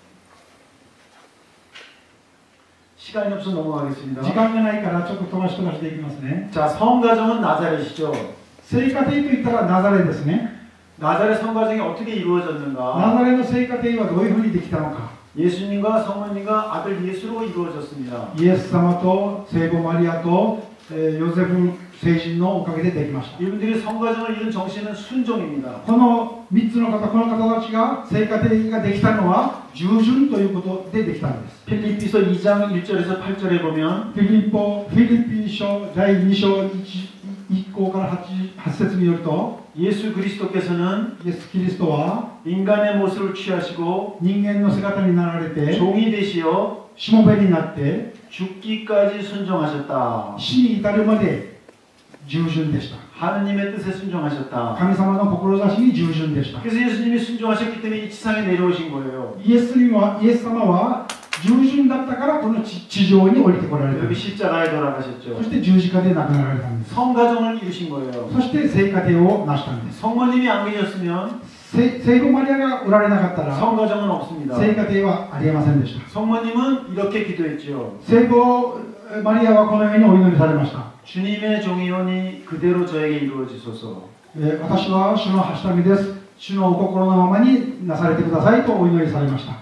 S1: 시간이 없어 넘어가겠습니다.
S2: 時間がないからちょっと飛ばし飛ばしていきますね。
S1: 자, 성가정은 나자렛이죠.
S2: 聖家庭といったらナザレですね。
S1: 나자렛 성가정이 어떻게
S2: ナ
S1: 이루어졌는가?
S2: ザレの聖家庭はどういうふうにできたのか。
S1: 예수님과 성모님과 아들 예수로 이루어졌습니다.
S2: イエス様と聖母マリアと、えーヨゼフ聖人のおかげでできました。
S1: 이분들이 성가정을 이룬 정신은 순종입니다.
S2: このみっつの方、この方たちが聖家庭ができたのは従順ということでできたんです。
S1: 필립비서 이 장 일 절에서 팔 절에 보면
S2: フィリポ、フィリピ書だいに章 いち項から はち, はち節によると、
S1: 예수 그리스도께서는
S2: イエス・キリストは
S1: 인간의 모습을 취하시고
S2: 人間の姿になられて、
S1: 종이 되시어
S2: しもべになって
S1: 죽기까지 순종하셨다.
S2: 死に至るまで従順でした。
S1: 하느님의 뜻에 순종하셨다.
S2: 神様の志に従順でした。
S1: 그래서 예수님이 순종하셨기 때문에 이 지상에 내려오신 거예요.
S2: イエスには、イエス様は従順だったからこの地地上に降りてこられたん
S1: 여기
S2: です。
S1: 십자가에
S2: そ
S1: 돌아가셨죠.
S2: して十字架で亡くなられたんです。
S1: 성가정을 이루신 거예요.
S2: そして聖家庭を成したんです。
S1: 성모님이 안 계셨으면
S2: 聖聖母マリアがおられなかったら
S1: 성가정은 없습니다.
S2: 聖家庭はありえませんでした。
S1: 성모님은 이렇게 기도했죠.
S2: 聖母マリアはこのようにお祈りされました。
S1: 주님의 종이오니 그대로 저에게 이루어지소서.
S2: えー私は主のはしたみです。主のお心のままになされてくださいとお祈りされました。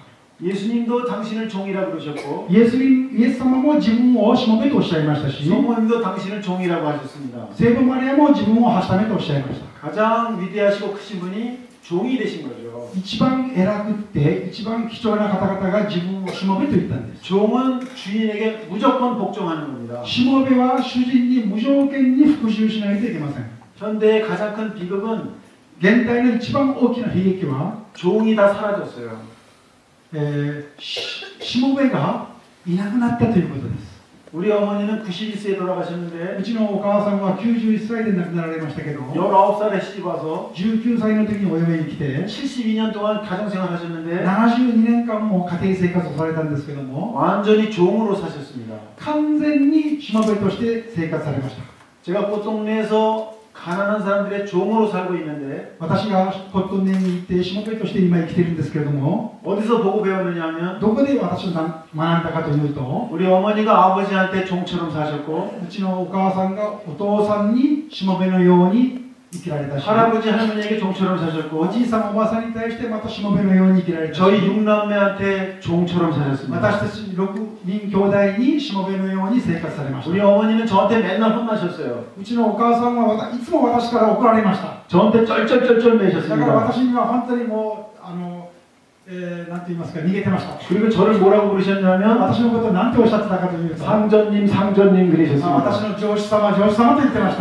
S1: 예수님도 당신을 종이라고 그러셨고
S2: イエスにイエス様も自分をしもべとおっしゃいましたし、
S1: 성모님도 당신을 종이라고 하셨습니다.
S2: 聖母マリアも自分をはしためとおっしゃいました。
S1: 가장 위대하시고 크신 분이 종이 되신 거죠.
S2: 一番偉くって一番貴重な方々が自分をしもべと言ったんです。
S1: 종은 주인에게 무조건 복종하는 겁니다.
S2: しもべは主人に無条件に復讐しないといけません。
S1: 현대의 가장 큰 비극은
S2: 現代の一番大きな悲劇は、
S1: 종이 다 사라졌어요.
S2: えー、ししもべがいなくなったということです。
S1: 우리 어머니는 구십일 세에 돌아가셨는데
S2: うちのお母さんはきゅうじゅういっさいで亡くなられましたけど、
S1: 열아홉 살에 시집 와서
S2: じゅうきゅうさいの時にお嫁に来て
S1: 칠십이 년 동안 가정생활 하셨는데
S2: ななじゅうにねんかんも家庭生活をされたんですけども、
S1: 완전히 종으로 사셨습니다.
S2: 完全にしもべとして生活されました。
S1: 제가 꽃동네에서 가난한 사람들의 종으로 살고 있는데
S2: 私がコットンネに行ってしもべとして今生きているんですけれども、
S1: 어디서 보고 배웠느냐 하면
S2: どこで私が学んだかというと、
S1: 우리 어머니가 아버지한테 종처럼 사셨고
S2: うちのお母さんがお父さんにしもべのように生きられたし、
S1: 할아버지 할머니에게 종처럼
S2: お
S1: 사셨고
S2: じいさんおばあさんに対してまたしもべのように生きられたし、
S1: 저희 육남매한테 종처럼 사셨습니다.
S2: 私たちろくにん兄弟にしもべのように生活されまし
S1: 우리
S2: た。
S1: 어머니는 저한테 맨날 혼나셨어요.
S2: うちのお母さんはわたいつも私から怒られました。
S1: 저한테 쩔쩔쩔쩔
S2: だから
S1: 매셨습니다.
S2: 私には本当にもうあの、えー、なんて言いますか、逃げてました。
S1: 그리고 저를 뭐라고 부르셨냐면
S2: 私のことを何ておっしゃってたかというと、
S1: 상전님 상전님
S2: あ
S1: 그러셨습니다.
S2: 私の上司様上司様と言ってました。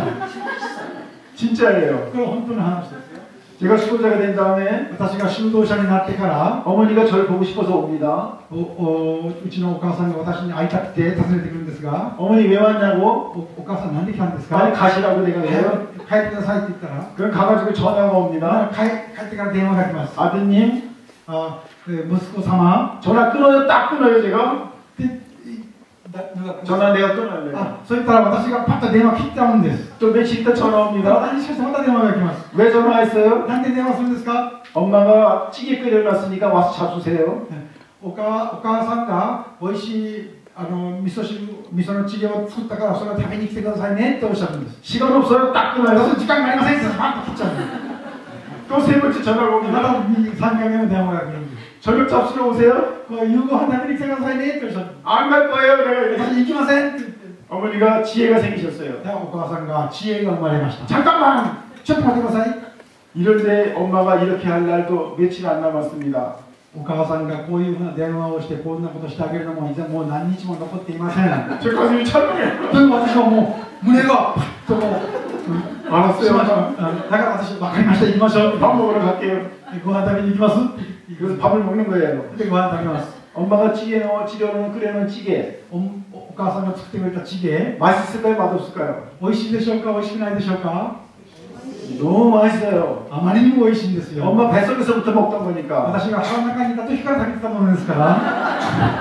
S1: 진짜예요.
S2: これは本当の話ですよ。
S1: 제가 수도자가 된 다음에
S2: 私が修道者になってから、
S1: 어머니가 저를 보고 싶어서 옵니다.
S2: おおうちのお母さんが私に会いたくて訪ねてくるんですが、
S1: 어머니 왜 왔냐고?
S2: おお母さんなんで来たんですか？
S1: 빨리 가시라고 내가
S2: 帰
S1: 그래요.
S2: 帰ってくださいって言ったら、
S1: 그럼 가가지고 전화가 옵니다.
S2: 帰帰ってから電話が来ます。
S1: 아드님
S2: あえー息子様
S1: 전화 끊어요. 딱 끊어요 제가.
S2: ってだだ
S1: 전화 내가 끊어요.
S2: あそう言ったら私がパッと電話切っちゃうんです。
S1: 또 며칠 있다 전화
S2: だ
S1: 옵니다.
S2: からしかしまた電話が来ます。
S1: 왜 전화했어요?
S2: なんで電話するんですか？
S1: 엄마가 찌개 끓여놨으니까 와서 잡수세요.
S2: おかお母さんが美味しいあの味噌汁味噌のチゲを作ったからそれを食べに来てくださいねっておっしゃるんです。
S1: 시간 없어요. 딱
S2: 私
S1: 끊어요.
S2: 時間がありませんってパッと切っちゃうんです。
S1: 또 세 번째 전화가
S2: ま
S1: 옵니다.
S2: たさんかいめの電話が来るんです。
S1: 저녁 잡수러 오세요.
S2: こう夕ご飯食べに来てくださいねっておっしゃる。
S1: 안 갈 거예요. 내가 이랬더니
S2: 私行きませんって言って、
S1: 어머니가 지혜가 생기셨어요.
S2: でお母さんが知恵が生まれました。
S1: 잠깐만.
S2: ちょっと待ってください。
S1: 이런데 엄마가 이렇게 할 날도 며칠 안 남았습니다.
S2: お母さんがこういうふうな電話をしてこんなことしてあげるのも以前もう何日も残っていません。
S1: 제 가슴이 철렁해요.
S2: という私はもう胸がパッとこう、
S1: 알았어요.
S2: しましただから私分かりました行きましょう。
S1: 밥 먹으러 갈게요.
S2: ご飯食べに行きます。
S1: 그래서 밥을 먹는 거예요.
S2: でご飯食べます。
S1: 엄마가 찌개 넣어 찌려는 끓여놓은 찌개
S2: おお母さんが作ってくれたチゲ、
S1: 맛있을까요? 맛없을까요?
S2: 美味しいでしょうか美味しくないでしょうか？
S1: 너무 맛있어요.
S2: あまりにも美味しいんですよ。
S1: 엄마 뱃속에서부터 먹던 거니까
S2: 私が腹の中にいた時から食べてたものですから、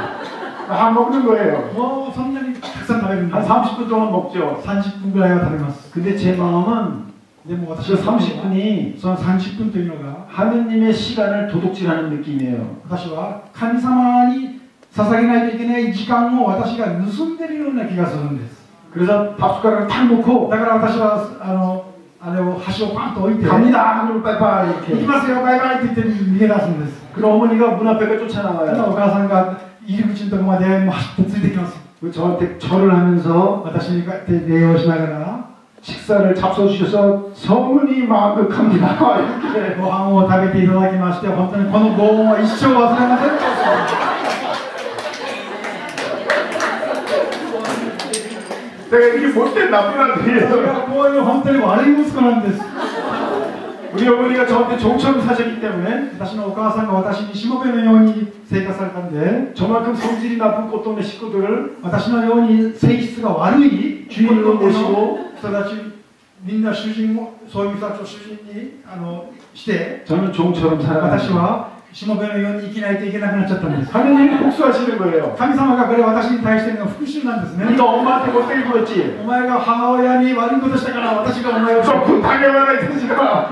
S1: 한 먹는 거예요.
S2: もうそんなにたくさん食べるんで
S1: 한
S2: す。
S1: 삼십 분 동안 먹죠.
S2: さんじゅっぷんぐらいは食べます。
S1: 근데 제 마음은
S2: でも私
S1: 저
S2: は
S1: 삼십 분이
S2: そのさんじゅっぷんというのが、
S1: 하느님의 시간을 도둑질하는 느낌이에요.
S2: 私は神様に捧げないといけない時間を私が盗んでるような気がするんです。
S1: 그래서 밥 숟가락을 탁 놓고
S2: だから私はあのあれを箸をパンと置いて、
S1: 갑니다. 그럼 빠이빠이
S2: 行き
S1: 이렇게.
S2: ますよバイバイって言って逃げ出すんです。
S1: 그럼 어머니가 문 앞에가
S2: ただ
S1: 쫓아나와요.
S2: お母さんが入り口のところまでもう走ってついてきます。
S1: 그 저한테 절을 하면서
S2: 私にこうやって礼をしながら
S1: 식사를 잡숴주셔서 서문이 마음극합니다. 이렇게.
S2: ご飯を食べていただきまして、本当にこのご恩は一生忘れません。
S1: 내가 이게 못된 나쁜
S2: それ
S1: 아들이에요.
S2: はこういう本当に悪い息子なんです。
S1: 우리 어머니가 저한테 종처럼 사셨기 때문에
S2: 私のお母さんが私にしもべのように生活されたんで、
S1: 저만큼 성질이 나쁜 꽃동네 식구들을
S2: 私のように性質が悪い
S1: 주인으로
S2: 人
S1: 모시고
S2: たち、みんな主人を、そういう人たちを主人にあのして、
S1: 저는 종처럼
S2: 私
S1: 살아갑니다.
S2: はしもべのように生きないといけなくなっちゃったんです。
S1: 하느님이 복수하시는 거예요.
S2: 神様がこれ私に対しての復讐なんですね。
S1: 네가 엄마한테 못되게 굴었지.
S2: お前が母親に悪いことしたから私がお前を
S1: 너도 당해봐라 이 돼지가.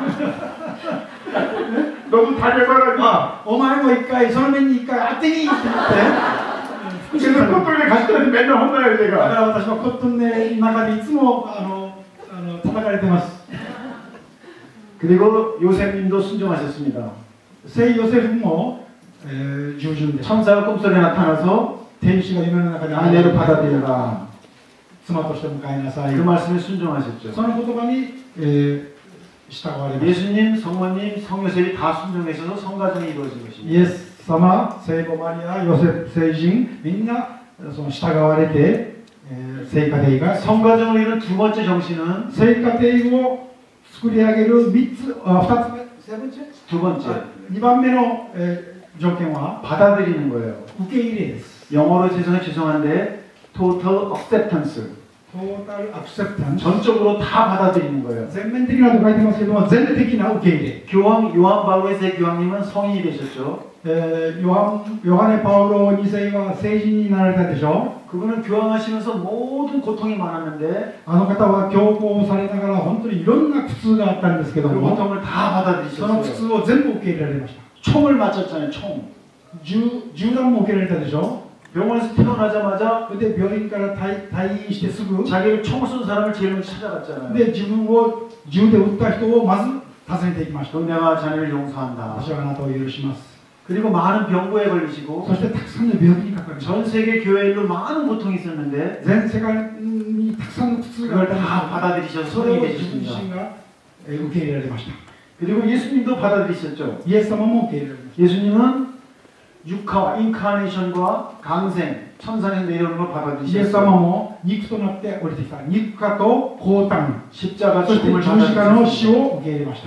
S1: 너도 당해봐라.
S2: あお前も一回その面に一回当てに行って言って復讐
S1: 그래서
S2: された。
S1: 꽃동네 가실 때는 맨날 혼나요
S2: だか
S1: 제가.
S2: ら私はコットンネの中でいつもあのあの叩かれてます。
S1: 그리고 요셉님도 순종하셨습니다.
S2: 聖ヨセフもえー従順です。
S1: 천사가 꿈속에 나타나서
S2: 天使が夢の中で
S1: 아내를 받아들여라.
S2: 妻として迎えなさい。
S1: 그 말씀에 순종하셨죠.
S2: その言葉に、えー従われました。
S1: 예수님, 성모님, 성요셉이 다 순종해 있어서 성가정이 이루어진
S2: イ
S1: 것입니다.
S2: エス様、聖母マリア、ヨセフ聖人、みんなその従われて、えー、聖家庭が
S1: 성가정을 이루는 두 번째 정신은
S2: 聖家庭を作り上げるみっつ、あ、ふたつめ、セブンチェ
S1: 두 번째
S2: にばんめの、えー条件は
S1: 받아들이는 거예요.
S2: 受け入れです。
S1: 영어로 죄송해 죄송한데 total acceptance.
S2: トータルアクセプタンス。
S1: 전적으로 다 받아들이는 거예요.
S2: 全面的なと書いてますけども、全的な受け入れ。
S1: 교황 요한 바울의 새 교황님은 성인이 되셨죠.
S2: えーヨハンヨハネ・パウロに世は成人になられたでしょ。
S1: 그분은 교황하시면서 모든 고통이 많았는데
S2: あの方は教皇されながら本当にいろんな苦痛があったんですけど
S1: 그
S2: も、
S1: 고통을 다
S2: その苦
S1: 받아들이셨어요.
S2: 痛を全部受け入れられました。
S1: 총을 맞췄잖아요. 총.
S2: 銃銃弾も受けられたでしょ。
S1: 병원에서 태어나자마자
S2: それで病院から退退院してすぐ
S1: 자기를 총 쏜 사람을 제일 먼저 찾아갔잖아요.
S2: で自分を銃で撃った人をまず訪ねていきました。
S1: 그럼 내가 자네를 용서한다.
S2: 私はあなたを許します。
S1: 그리고 많은 병고에 걸리시고
S2: そしてたくさんの病気にかかりました。
S1: 전 세계 교회 일로 많은 고통이 있었는데
S2: 全世界にたくさんの苦痛があっ
S1: 그걸
S2: た
S1: 다
S2: ん
S1: 받아들이셔서
S2: です。それ
S1: 성인이
S2: を自分自
S1: 되셨습니다.
S2: 身がえー受け入れられました。
S1: 그리고 예수님도 받아들이셨죠.
S2: イエス様も受け入れられまし
S1: 예수님은 육화와 인카네이션과 강생, 천상에 내려오는 걸
S2: た。イエス様
S1: 받아들이셨어요.
S2: も肉となって降りてきた。肉化と降誕、
S1: 십자가
S2: そして
S1: 죽음을
S2: 十字架の死
S1: 받아들이셨어요.
S2: を受け入れました。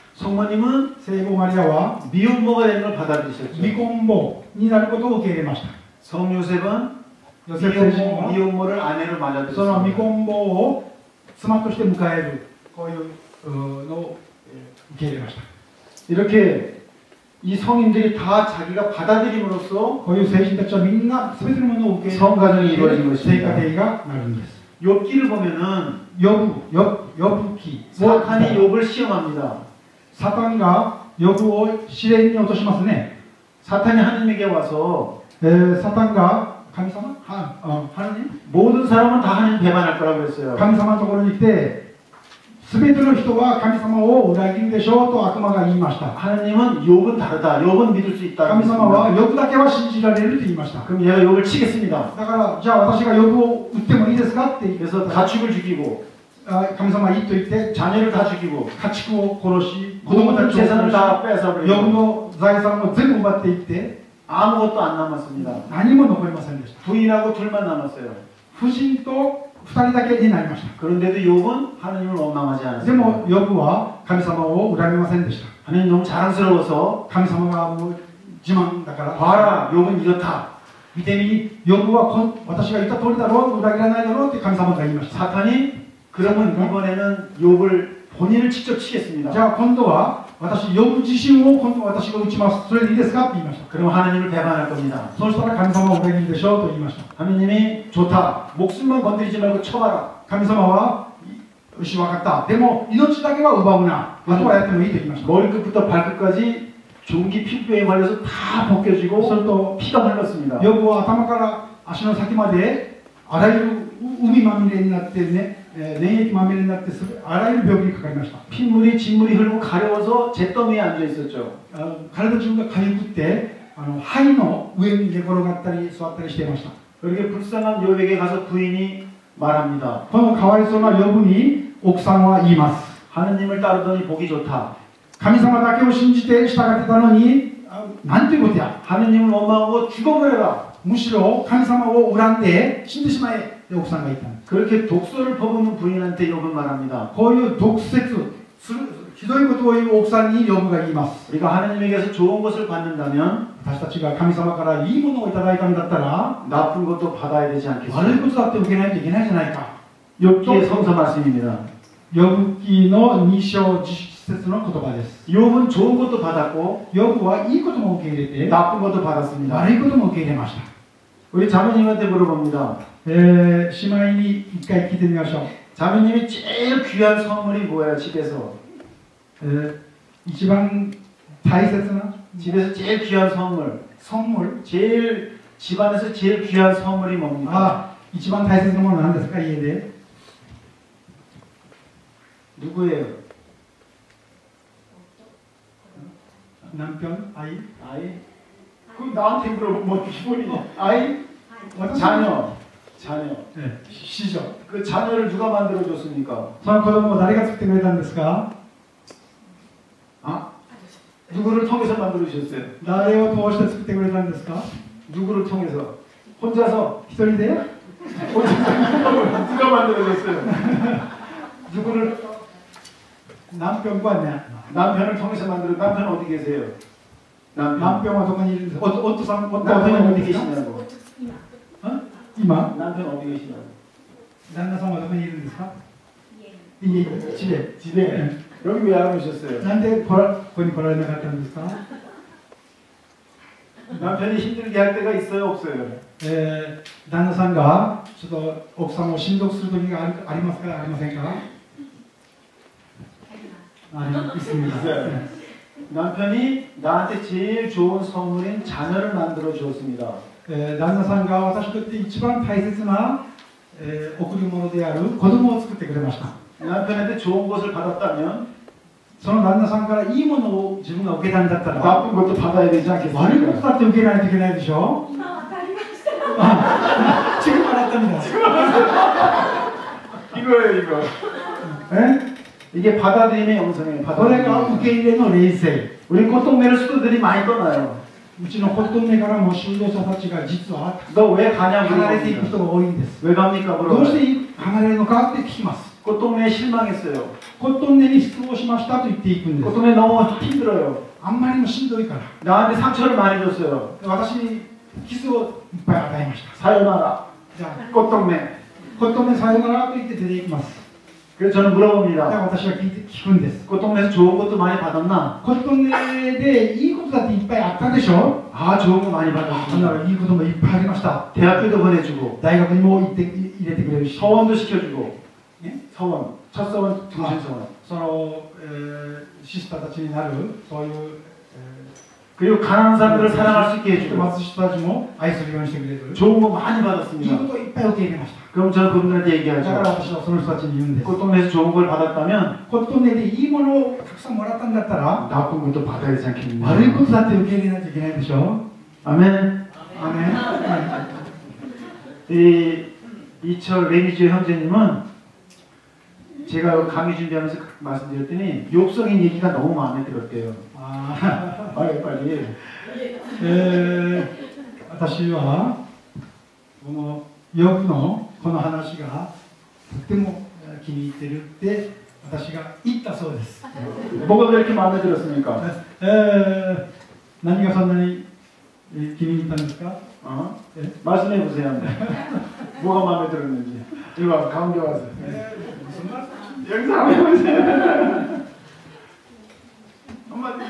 S1: 성모님은
S2: 聖母マリアは
S1: 미혼모가 되는 걸
S2: 未
S1: 받아들이셨죠.
S2: 婚母になることを受け入れました。
S1: 성요셉은
S2: ヨセフ聖人
S1: 미혼모,
S2: は
S1: 미혼모를 아내로
S2: その未
S1: 맞아들였습니다.
S2: 婚母を妻として迎える、こういううのをえー受け入れました。
S1: 이렇게 이 성인들이 다 자기가 받아들임으로써
S2: こういう聖人たちはみんな全てのものを受け入
S1: 성가정이 이루어진
S2: れ、聖家
S1: 것입니다.
S2: 庭がなるんです。
S1: 욥기를 보면은
S2: ヨブ、ヨブ、ヨブ記。
S1: 사탄이 욥을 시험합니다.
S2: サタンがヨブを試練に落としますね。
S1: 사탄이 하느님에게 와서
S2: えーサタンが神様はあハナニ
S1: 모든 사람은 다 하나님 배반할 거라고 했어요.
S2: 神様のところに来て、全ての人は神様を裏切るでしょうと悪魔が言いました。
S1: 하나님은 욥은 다르다. 욥은 믿을 수 있다.
S2: 神様はヨブだけは信じられると言いました。
S1: 그럼 얘가 욥을 치겠습니다.
S2: だから、じゃあ私がヨブを撃ってもいいですかって言って
S1: 그래서 가축을 죽이고
S2: あ神様はいいと言って、
S1: 자녀를 다 죽이고
S2: 家畜を殺し、子供た
S1: 모든
S2: ちを
S1: 재산을
S2: 殺
S1: 다
S2: し、ヨブ
S1: 뺏어버리고
S2: の財産を全部奪っていって、
S1: 아무것도 안 남았습니다.
S2: 何も残りませんでした。
S1: 부인하고 둘만 남았어요.
S2: 夫人と二人だけになりました。
S1: 그런데도 욥은 하나님을 원망하지
S2: で
S1: 않았어요.
S2: も、ヨブは神様を恨みませんでした。
S1: 하나님 너무 자랑스러워서
S2: 神様がもう自慢だから、
S1: 봐라 욥은 이렇다.
S2: 見てみ、ヨブはこん私が言った通りだろう、裏切らないだろうって神様が言いました。
S1: 사탄이 그러면 이번에는 욥을 본인을 직접 치겠습니다.
S2: じゃあ今度は私、ヨブ自身を今度私が打ちます。それでいいですかって言いました。
S1: 그럼 하나님을 배반할 겁니다.
S2: そうしたら神様を裏切るでしょうと言いました。
S1: 하나님이 좋다. 목숨만 건드리지 말고 쳐봐라.
S2: 神様は、よし、分かった。でも命だけは奪うな。あとはやってもいいと言いました。
S1: 머리끝부터 발끝까지 종기 피부에 걸려서 다 벗겨지고
S2: それと、
S1: 피가 흘렀습니다.
S2: ヨブは頭から足の先まであらゆる海まみれになってね、えー粘液まみれになってすあらゆる病気にかかりました。
S1: 핏물이 진물이 흐르고 가려워서 잿더미에 앉아 있었죠.
S2: あの体中がかゆくってあの肺の上に寝転がったり座ったりしていました。
S1: 그렇게 불쌍한 욥에게 가서 부인이 말합니다.
S2: このかわいそうなヨブに奥さんは言います。
S1: 하느님을 따르더니 복이 좋다.
S2: 神様だけを信じて従ってたのに、あなんていうことや。
S1: 하느님을 원망하고 죽어버려라.
S2: むしろ神様を恨んで死んでしまえって奥さんが言ったんです。
S1: 그렇게 독소를 퍼붓는 부인한테 욥은 말합니다.
S2: こういう毒舌するひどいことを言う奥さんにヨブが言います。
S1: 우리가 하느님에게서 좋은 것을 받는다면
S2: 私たちが神様からいいものをいただいたんだったら
S1: 나쁜 것도 받아야 되지
S2: 悪い
S1: 않겠어요?
S2: ことだって受けないといけないじゃないか。
S1: 욥기의 성서 말씀입니다.
S2: ヨブ記のに章じゅっ節の言葉です。
S1: 욥은 좋은 것도 받았고
S2: ヨブはいいことも受け入れて
S1: 나쁜 것도 받았습니다.
S2: 悪いことも受け入れました。
S1: 우리 자매님한테 물어봅니다.
S2: えー、姉妹に一回聞いてみましょう。
S1: 자매님이 제일 귀한 선물이 뭐예요? 집에서
S2: えー、一番大切な
S1: 집에서 제일 귀한 선물,
S2: 선물
S1: 제일 집안에서 제일 귀한 선물이 뭡니까?
S2: あ、一番大切なものは何ですか、家で。
S1: 누구예요?
S2: 남편、愛、
S1: 아이? 그 나한테 물어보면 뭐 기본이 아이?
S2: 私
S1: 자녀. 자녀.
S2: えー子女
S1: 그 자녀를 누가 만들어 줬습니까?
S2: その子供を誰が作ってくれたんですか
S1: 아? 누구를 통해서 만들어 주셨어요?
S2: 誰を通して作ってくれたんですか
S1: 누구를 통해서? 혼자서
S2: 一人で
S1: 혼자서 누가 만들어 줬어요? 누구를
S2: 南平はね
S1: 남편을 통해서 만들어 남편 어디 계세요?
S2: 南
S1: 남편
S2: 平はどこにいるんですか夫夫さん夫はどこ
S1: 남편
S2: にいるん
S1: 어디
S2: ですか
S1: 계시냐고
S2: 今
S1: 남편 어디 계시냐고
S2: 旦那さんはどこにいるんですか家家で
S1: 집에 여기 왜 안 오셨어요?
S2: なんでこらここに来られなかったんですか
S1: 남편이 힘들게 할 때가 있어요 없어요?
S2: えー旦那さんがちょっと奥さんをしんどくする時がありありますかありませんかあり있습니다
S1: 있어요. 남편이 나한테 제일 좋은 선물인 자녀를 만들어 주었습니다.
S2: えー旦那さんが私にとって一番大切な、えー贈り物である子供を作ってくれました
S1: 남편한테 좋은 것을 받았다면
S2: その旦那さんからいいものを自分が受けたんだったら
S1: 나쁜 것도 받아야 되지
S2: 悪いこと
S1: 않겠습니까?
S2: だって受けないといけないでしょあ지금 알았답니다
S1: 이거예요 이거.
S2: え
S1: 이게 받아들임의 영성이에요.
S2: これが
S1: 받아들임.
S2: 受け入れの霊性
S1: 우리 꽃동네로 수도들이 많이 떠나요.
S2: うちのコットン目からも修道者たちが実は
S1: 너 왜 가냐고
S2: 離れていく
S1: 물어봅니다.
S2: 人が多いんです
S1: 왜 갑니까?
S2: どうし
S1: 물어봐요.
S2: て離れるのかって聞きます
S1: 꽃동네에 실망했어요.
S2: コットン目に失望しましたと言っていくんです
S1: 꽃동네 너무 힘들어요.
S2: あんまりにもしんどいから
S1: 나한테 상처를 많이 줬어요.
S2: 私に傷をいっぱい与えました
S1: 사요나라.
S2: じゃあ
S1: 꽃동네.
S2: コットン目さよならと言って出ていきます
S1: 그래서 저는
S2: だから
S1: 물어봅니다.
S2: 私は聞いて聞くんです
S1: 꽃동네에서 좋은 것도 많이 받았나?
S2: コットン目でいいことだっていっぱいあったでしょ
S1: 아 좋은 거 많이
S2: だか
S1: 받았습니다.
S2: らいいこともいっぱいありました
S1: 대학교도 보내주고
S2: 大学にも行って入れてくれるし
S1: 서원도 시켜주고
S2: 예?
S1: 서원 첫 서원 등신 서원
S2: その、えーシスターたちになるそういう、え
S1: 그리고 가난한
S2: ー
S1: 사람들을 사랑할 수 있게
S2: 貧
S1: 해주고
S2: しい人たちも愛するようにしてくれる
S1: 좋은 거 많이
S2: いい
S1: 받았습니다.
S2: ことをいっぱい受け入れました
S1: 그럼 저는 그분들한테
S2: だから
S1: 얘기하죠.
S2: 私はその人たちに言うんです
S1: 꽃동네에서 좋은 걸 받았다면
S2: コットン目でいいものをたくさんもらったんだったら
S1: 나쁜 것도 받아야 되지
S2: 悪いこ
S1: 않겠느냐.
S2: とだって受け入れないといけないでしょ
S1: 아멘.
S2: アーメン
S1: 이 이철 레미지오 형제님은 제가 강의 준비하면서 말씀드렸더니 욕성인 얘기가 너무 마음에 들었대요.
S2: あ
S1: 빨리 빨리.
S2: ーえー私はこのヨブのこの話がとてもえー気に入ってるって私が言ったそうです
S1: 뭐가 그렇게 마음에 들었습니까?
S2: えー何がそんなにえー気に入ったんですか
S1: 어?
S2: 예?
S1: 말씀해 보세요. 뭐가 마음에 들었는지. 이리 와 가운데 와서.
S2: えー무슨 말?
S1: 여기서 한번 해보세요. 한마디.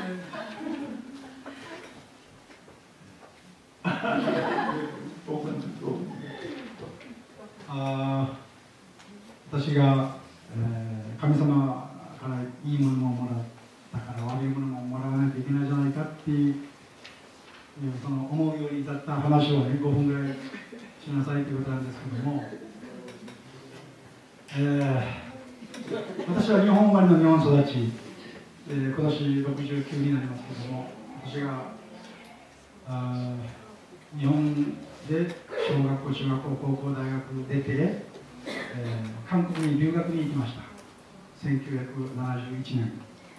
S2: あー私が、えー神様からいいものをもらったから悪いものももらわないといけないじゃないかっていうその思うように至った話をねごふんぐらいしなさいということなんですけども、えー私は日本生まれの日本育ち、えー今年ろくじゅうきゅうになりますけども私があー日本で小学校、中学校、高校、大学出て、えー韓国に留学に行きましたせんきゅうひゃくななじゅういちねん、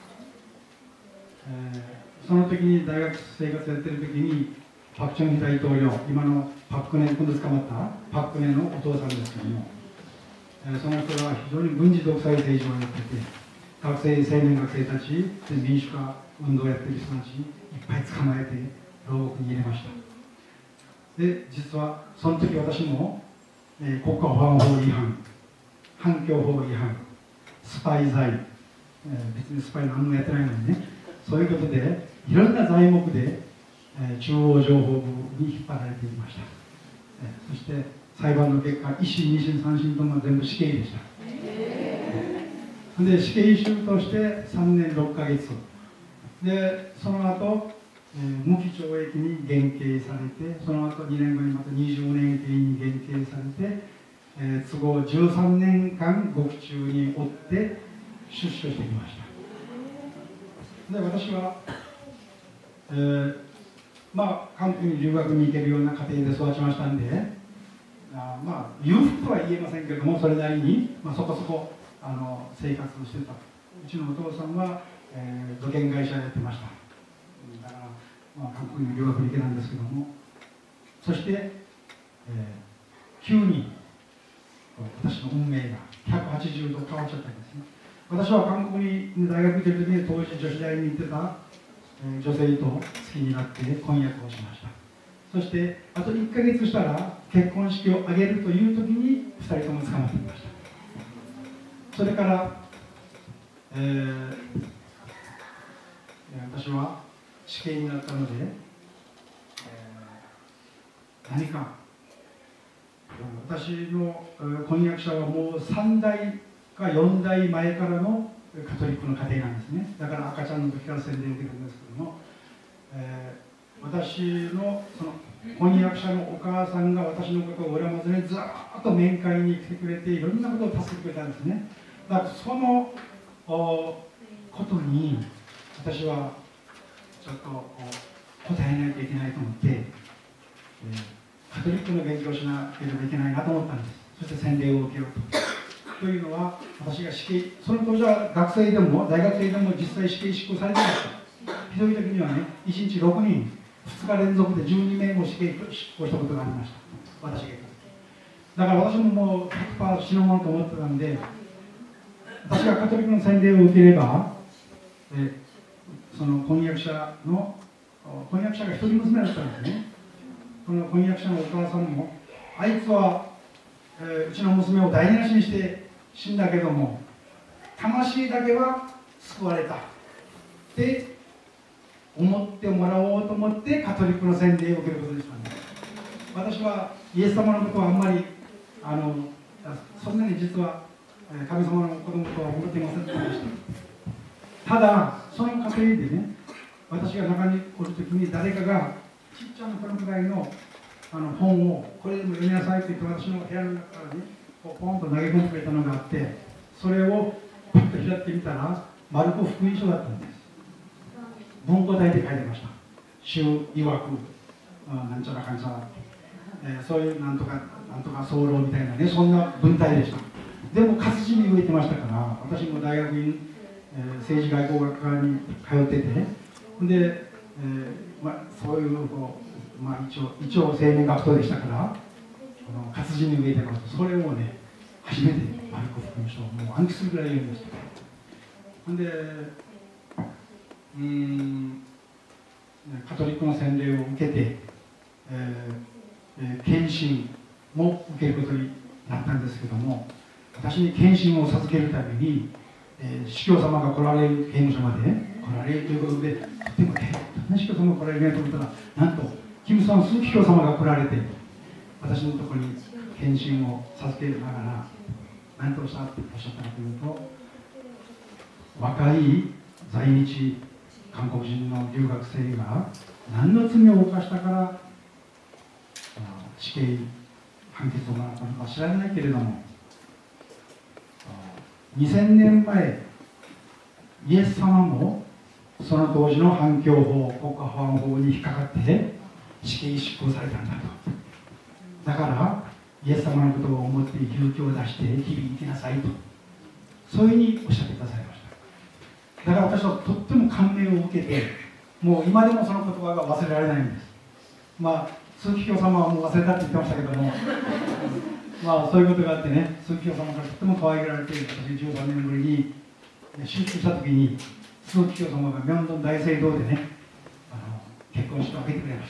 S2: えーその時に大学生活やってる時にパク・チョンヒ大統領、今のパク・クネ、今度捕まったパク・クネのお父さんですけども、えーその人は非常に軍事独裁政治をやってて学生、青年学生たちで民主化運動をやってる人たちにいっぱい捕まえて牢獄に入れました。で実はその時私も、えー、国家保安法違反、反共法違反、スパイ罪、えー、別にスパイ何もやってないのにね、そういうことでいろんな材木で、えー、中央情報部に引っ張られていました。えー、そして裁判の結果、一審、二審、三審とも全部死刑でした。で死刑囚としてさんねんろっかげつで、その後、えー、無期懲役に減刑されて、その後にねんごにまたにじゅうねん刑に減刑されて、えー、都合じゅうさんねんかん獄中におって出所してきました。で私は、えー、 まあ韓国に留学に行けるような家庭で育ちましたんで、あまあ裕福とは言えませんけれども、それなりに、まあ、そこそこあの生活をしてた。うちのお父さんは、えー、土建会社やってました。だから、まあ、韓国に留学に行けたんですけども、そして、えー、急に私の運命がひゃくはちじゅうど変わっちゃったんですね。私は韓国に大学行ってる時に当時女子大に行ってた、えー、女性と好きになって婚約をしました。そしてあといっかげつしたら結婚式を挙げるという時にふたりとも捕まっていました。それから、えー、私は死刑になったので、えー、何か私の婚約者はもうさんだいかよんだいまえからのカトリックの家庭なんですね。だから赤ちゃんの時から洗礼を受けるんですけども、えー、私のその婚約者のお母さんが私のことを恨まずにずっと面会に来てくれていろんなことを助けてくれたんですね。だからそのことに私はちょっと答えないといけないと思って、えー、カトリックの勉強をしなければいけないなと思ったんです。そして洗礼を受けようと。というのは、私が死刑、その当時は学生でも大学生でも実際死刑執行されていました。ひどい時にはね、いちにちろくにん、ふつか連続でじゅうにめいも死刑執行したことがありました。私が。だから私ももう ひゃくパーセント 死のものと思ってたんで、私がカトリックの洗礼を受ければ、えその婚約者の、婚約者が一人娘だったんですね。この婚約者のお母さんも、あいつは、えー、うちの娘を台無しにして死んだけども、魂だけは救われたって思ってもらおうと思ってカトリックの洗礼を受けることにしたんです。私はイエス様のことはあんまりあのそんなに実は神様の子供とは思っていませんでした。ただその過程でね、私が中におるときに誰かがちっちゃなこのくらいのあの本をこれでも読みなさいと言って私の部屋の中からねこうポンと投げ込んでくれたのがあって、それをパッと開いてみたらマルコ福音書だったんです。文庫体で書いてました。主曰くなんちゃらかんちゃら、えー、そういうなんとかなんとか早漏みたいなね、そんな文体でした。でも活字に植えてましたから、私も大学院、えー、政治外交学科に通ってて、ね、で、えーまあ、そういうこうまあ、一応、一応生命学徒でしたから、あの活字に植えてます。それをね、初めてマルコ福音書をもう暗記するぐらい読みました。ほんで、うーん、カトリックの洗礼を受けて、えー、献身も受けることになったんですけども、私に献身を授けるために、えー、司教様が来られる刑務所まで来られるということで、とてもね、どんな司教様が来られるかと思ったら、なんと、キム・ソンス司教様が来られて、私のところに献身を授けながら、何とおっしゃったかというと、若い在日韓国人の留学生が何の罪を犯したから死刑判決をもらったのか知らないけれども、にせんねんまえ、イエス様もその当時の反共法、国家保安法に引っかかって死刑執行されたんだと。だからイエス様のことを思って勇気を出して日々生きなさいと、そういうふうにおっしゃってくださいました。だから私はとっても感銘を受けて、もう今でもその言葉が忘れられないんです。まあ鈴木教様はもう忘れたって言ってましたけどもまあそういうことがあってね、鈴木教様からとっても可愛がられて、私じゅうさんねんぶりに出家した時に鈴木教様が明洞大聖堂でね、あの結婚式を挙げてくれました。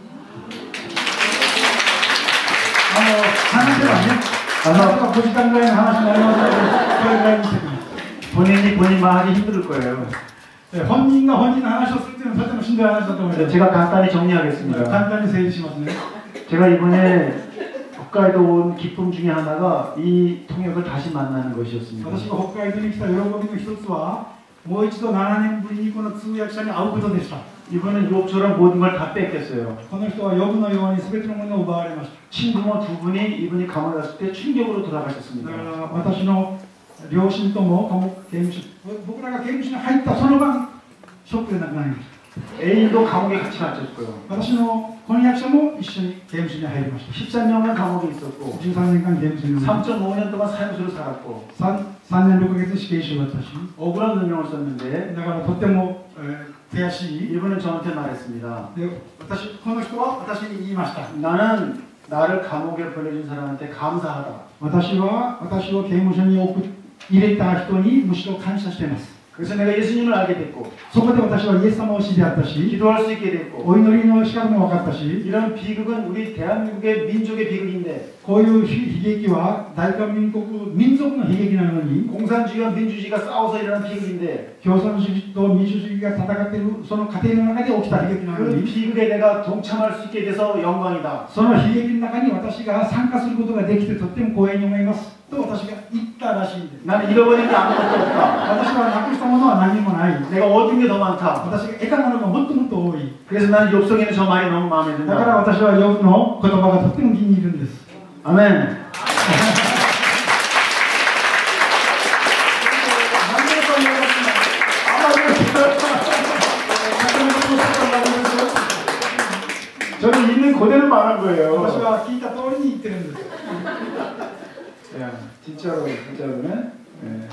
S2: あの話ではね、あのごじかんぐらいの話になりますので、それぐらいにしてください。
S1: 본인이 본인 말이 힘들 거예요.
S2: 本人が本人の話をするっていうのはとてもしんどい話だと思います。
S1: 제가 간단히 정리하겠습니다.
S2: 간단히整理しますね.
S1: 제가 이번에 홋카이도 온 기쁨 중에 하나가 이 통역을 다시 만나는 것이었습니다.
S2: 私が北海道に来た喜びの一つは、もう一度ななねんぶりにこの通訳者に会うことでした。
S1: 이번엔 욥처럼 모든 걸 다 뺏겼어요.
S2: この人はヨブのように全てのものを奪われました。
S1: 친부모 두 분이 이분이 감옥에 갔을 때 충격으로 돌아가셨습니다.
S2: だから私の両親とも刑務所、僕らが刑務所に入ったその晩ショックで亡くなりました。
S1: 애인도 감옥에 같이 갇혔고요.
S2: 私の婚約者も一緒に刑務所に入りました。
S1: 십삼 년간 감옥에 있었고
S2: じゅうさんねんかん刑務所におりました。
S1: 삼 점 오 년 동안 사형수로 살았고
S2: さんねんろっかげつ死刑囚だったし、
S1: 억울한 운명을 썼는데
S2: だからとても、えー、悔しい。
S1: 이분은 저한테 말했습니다.
S2: で私この人は私に言いました。
S1: 나는 나를 감옥에 보내준 사람한테 감사하다.
S2: 私は私を刑務所に送っ入れた人にむしろ感謝しています。
S1: 그래서 내가 예수님을 알게 됐고
S2: そこで私はイエス様を知り合ったし、
S1: 기도할 수 있게 됐고
S2: お祈りの仕方も分かったし、
S1: 이런 비극은 우리 대한민국의 민족의 비극인데
S2: こういう悲劇は大韓民国民族の悲劇なのに、
S1: 공산주의와 민주주의가 싸워서 일어난 비극인데
S2: 共産主義と民主主義が戦っているその過程の中で起きた悲劇なの
S1: 그
S2: に、
S1: 비극에 내가 동참할 수 있게 돼서 영광이다.
S2: その悲劇の中に私が参加することができてとっても光栄に思いますと私が言ったらしいんです。
S1: 나는 잃어버린 게 아무것도 없다.
S2: 私はなくしたものは何もない。
S1: 내가 얻은 게 더 많다.
S2: 私が得たものがもっともっと多い。
S1: 그래서 나는 욥속에는 저 말이 너무 마음에
S2: だから
S1: 든다.
S2: 私はヨブの言葉がとっても気に入るんです。
S1: 아멘. 저는 있는 그대로 말한 거예요.
S2: 私は聞いた通りに言ってるんです。
S1: 야, 진짜로, 진짜로네. 네.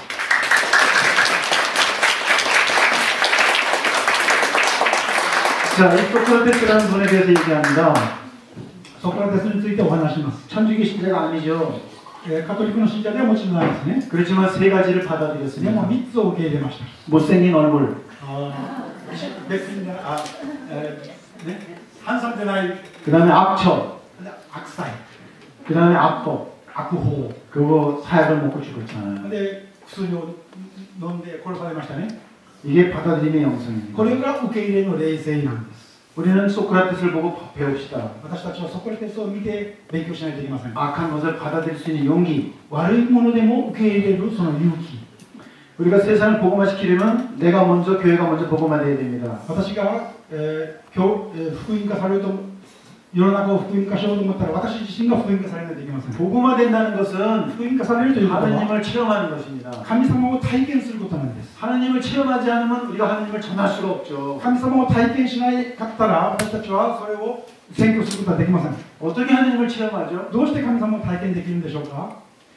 S1: 자, 이 소크라테스라는 분에 대해서 얘기합니다.
S2: ソクラテスについてお話します。
S1: 천주교 신자가 아니죠.
S2: えーカトリックの信者ではもちろんないですね。
S1: 그렇지만 세 가지를
S2: でも
S1: 받아들였습니다.
S2: みっつを受け入れました。
S1: 못생긴 얼굴,
S2: 別にね、あ、えーね、ハンサムでない、
S1: 그 다음에 악처,
S2: 悪妻、
S1: 그 다음에 악법,
S2: 悪法
S1: 그거 사약을 먹고 죽었잖아요.
S2: で薬を飲んで殺されましたね。
S1: 이게 받아들임의 영성입니다.
S2: これが受け入れの霊性なんです。
S1: 우리는 소크라테스를 보고 배웁시다.
S2: 私たちはソクラテスを見て勉強しないといけません。
S1: 악한 것을 받아들일 수 있는 용기.
S2: 悪いものでも受け入れるその勇気。
S1: 우리가 세상을 복음화시키려면 내가 먼저, 교회가 먼저 복음화되어야 됩니다.
S2: 私が、えー教えー福音化されると世の中を福音化しようと思ったら私自身が福音化されないといけません。
S1: 복음화된다는 것은
S2: 福音化されるということは
S1: 하느님을 체험하는 것입니다.
S2: 神様を体験することなんです。
S1: 하느님을 체험하지 않으면 우리가 하느님을 전할 수가 없죠.
S2: 神様を体験しないかったら私たちはそれを宣教することはできません。
S1: 어떻게 하느님을 체험하죠?
S2: どうして神様を体験できるんでしょうか。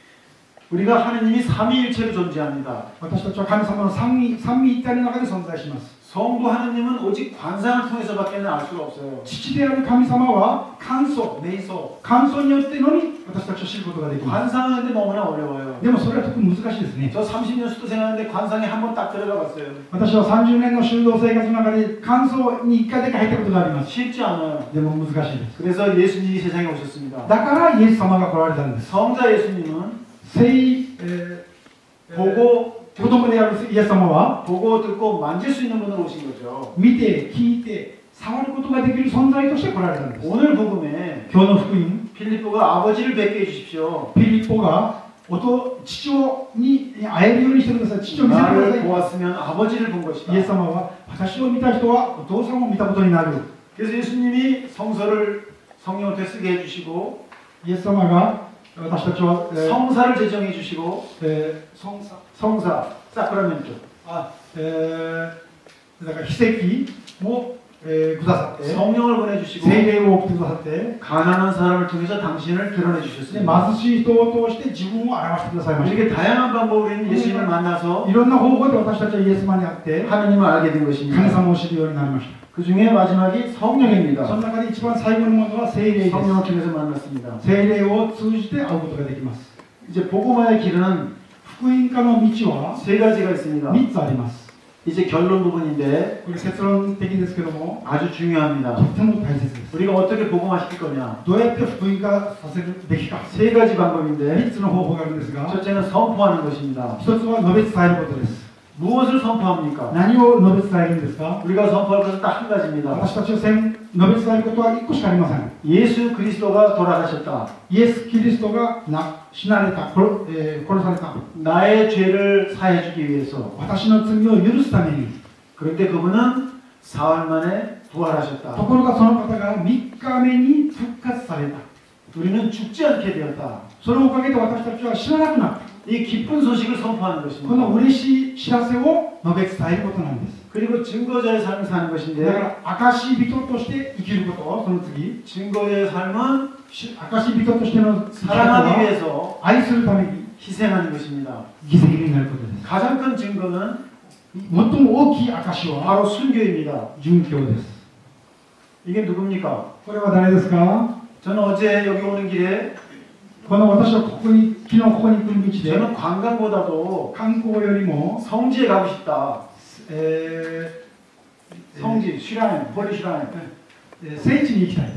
S1: 우리가 하느님이 삼위일체로 존재합니다.
S2: 私たちは神様の三位三位一体の中で存在します。
S1: 성부 하느님은 오직 관상을 통해서밖에 알 수가 없어요.
S2: 父である神様は観想、瞑想、観想によってのみ私たちを知ることができます。
S1: 관상하는데 너무나 어려워요.
S2: でもそれはとても難しいですね。
S1: 저 삼십 년 수도생활하는데 관상에 한 번 딱 들어가 봤어요.
S2: 私はさんじゅうねんの修道生活の中で観想にいっかいだけ入ったことがあります。
S1: 쉽지 않아요.
S2: でも難しいです。
S1: 그래서 예수님이 세상에 오셨습니다.
S2: だからイエス様が来られたんです。
S1: 성자 예수님은
S2: 聖、えー、
S1: 보고
S2: 子供であるイエス様は
S1: 보고 듣고 만질 수 있는 분으로 오신 거죠.
S2: 見て聞いて触ることができる存在として来られたんです。
S1: 오늘 복음에
S2: 今日の福音、
S1: 필리포가 아버지를 뵙게 해주십시오.
S2: ピリポがおと父をに会えるようにしてください。父を見せてくだ
S1: 나를
S2: さい。
S1: 보았으면 아버지를 본 것이다.
S2: イエス様は私を見た人はお父さんを見たことになる。
S1: 그래서 예수님이 성서를 성령을 되쓰게 해주시고
S2: イエス様が私たちは、えー
S1: 성사를 제정해 주시고
S2: えー、尊さ
S1: 성사, 사크라멘트
S2: あ、えー、だから奇跡も、えー、くださって、
S1: 성령을 보내주시고
S2: 聖霊を送ってくださって、
S1: 가난한 사람을 통해서 당신을 드러내
S2: で
S1: 주셨습니다.
S2: 貧しい人を通して自分を表してくださいました。
S1: 이렇게 다양한 방법으로 우리는 예수님을 만나서
S2: いろんな方法で私たちはイエス様に会って
S1: 하느님을 알게 된
S2: 神
S1: 것입니다.
S2: 様を知るようになりました。
S1: 그 중에 마지막이
S2: そ
S1: 성령입니다.
S2: の中で一番最後のものは聖霊です。
S1: 성령을 통해서 만났습니다.
S2: 聖霊を通じて会うことができます。
S1: 이제 복음화의 길은
S2: 福音化の道は
S1: 세 가지가 있습니다.
S2: みっつあります。
S1: 이제 결론 부분인데
S2: これ結論的ですけども、
S1: 아주 중요합니다.
S2: とても大切です。
S1: 우리가 어떻게 복음화시킬 거냐?
S2: どうやって福音化させるべきか。
S1: 세 가지
S2: みっ
S1: 방법인데
S2: つの方法があるんですが、
S1: 첫째는 선포하는 것입니다.
S2: 一つは述べ伝えることです。
S1: 무엇을 선포합니까?
S2: 何を述べ伝えるんですか。
S1: 우리가 선포할 것은 딱 한 가지입니다.
S2: 私たちは述べ伝えることは一個しかありません。
S1: 예수 그리스도가 돌아가셨다.
S2: イエス・キリストがな死なれた、殺,、えー、殺された。
S1: 나의 죄를 사해주기 위해서.
S2: 私の罪を許すために。
S1: 그런데 그분은 사흘 만에
S2: と
S1: 부활하셨다.
S2: ころがその方がみっかめに復活された。
S1: 우리는 죽지 않게 되었다.
S2: そのおかげで私たちは死ななくなった。
S1: 이 기쁜 소식을 선포하는
S2: こ
S1: 것입니다.
S2: の嬉しい知らせを述べ伝えることなんです。
S1: 그리고 증거자의 삶을 사는
S2: だか
S1: 것인데
S2: ら証人として生きること、その次
S1: 증거자의 삶은
S2: 証人としての生き方
S1: 사랑하기
S2: は
S1: 위해서
S2: 愛するために
S1: 희생하는 것입니다.
S2: 犠牲になることです。
S1: 가장 큰 증거는
S2: 最も大きい証は
S1: 바로 순교입니다.
S2: 殉教です。
S1: 이게 누굽니까?
S2: これは誰ですか？
S1: 저는 어제 여기 오는 길에
S2: この私はここに昨日ここに来る道で
S1: 저는 관광보다도
S2: 観光よりも
S1: 성지에 가고 싶다.
S2: えー
S1: 성지, 슈라인, 홀리 슈라인.
S2: えー聖地に行きたいと。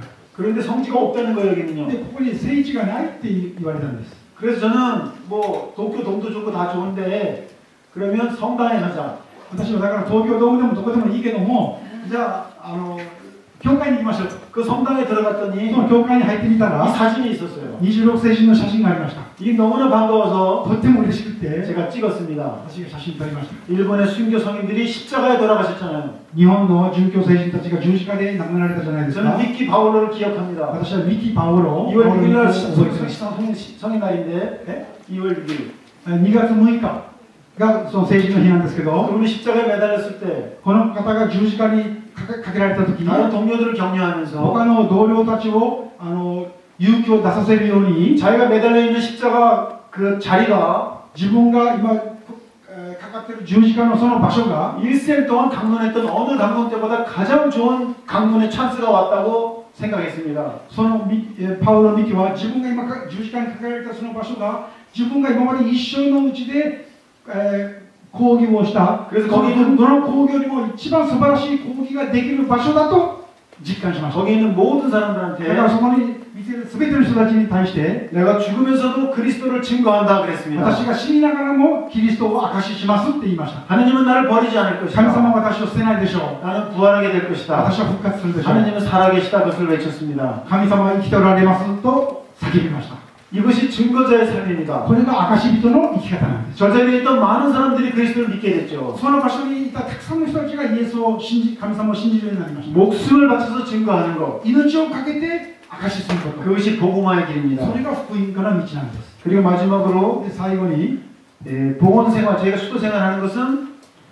S1: 그런데 성지가 없다는 거예요,
S2: で
S1: 여기는요.
S2: ここに聖地がないって言われたんです。
S1: 그래서 저는 뭐 도쿄 돔도 좋고 다 좋은데 그러면 성당에 가자.
S2: 私はだから東京ドームでもどこでもいいけども、じゃああの教会に行きましょう。
S1: 그 성당에 들어갔더니
S2: その教会に入ってみた
S1: 이
S2: ら
S1: 사진이 있었어요.
S2: にじゅうろく聖人の写真がありました。
S1: 이게 너무나 반가워서
S2: とっても嬉しくて
S1: 제가 찍었습니다.
S2: 私が写真撮りました。
S1: 일본의 순교 성인들이 십자가에 돌아가셨잖아요.
S2: 日本の殉教聖人たちが十字架で亡くなられたじゃないですか。
S1: 저는 미키 바울로를 기억합니다.
S2: 私はミキ・パウロ
S1: 이월 6일 날
S2: を覚えています。
S1: 성인, 성인 날인데 이월 육 일
S2: にがつむいかがその聖人の日なんですけど、
S1: 그분이 십자가에 매달렸을 때
S2: この方が十字架にかけかけられた時に
S1: 다른 동료들을 격려하면서
S2: 他の同僚たちをあの勇気を出させるように
S1: 자기가 매달려 있는 십자가 그 자리가
S2: 自分が今えーかかっている十字架のその場所が
S1: 일생 동안 강론했던 어느 강론 때보다 가장 좋은 강론의 찬스가 왔다고 생각했습니다.
S2: そのミえーパウロ・ミキは自分が今か十字架にかけられたその場所が自分が今まで一生のうちで、えー講義をした、
S1: 그래서
S2: ど
S1: 거기는
S2: の講義よりも一番素晴らしい講義ができる場所だと実感しました。
S1: 거기 있는 모든
S2: だから
S1: 사람들한테
S2: そこに見ている全ての人たちに対して
S1: 내가 죽으면서도 그리스도를 증거한다 그랬습니다.
S2: 私が死にながらもキリストを証ししますって言いました。
S1: 하느님은 나를 버리지 않을
S2: 神様
S1: 것이다.
S2: は私を捨てないでしょう。
S1: 나는 부활하게 될 것이다.
S2: 私は復活するでしょう。
S1: 하느님은 살아계시다 것을 외쳤습니다.
S2: 神様は生きておられますと叫びました。
S1: 이것이 증거자의 삶입니다.
S2: これが証人の生き方なんです。
S1: 저 자리에 있던 많은 사람들이 그리스도를 믿게 됐죠.
S2: その場所にいたたくさんの人たちがイエスを信じ、神様を信じるようになりました。
S1: 목숨을 바쳐서 증거하는 것.
S2: 命をかけて証しすること。
S1: 그것이 복음화의 길입니다.
S2: それが福音からの道なんです。
S1: 그리고 마지막으로
S2: で最後に
S1: 예, 복원 생활, 저희가 수도 생활하는 것은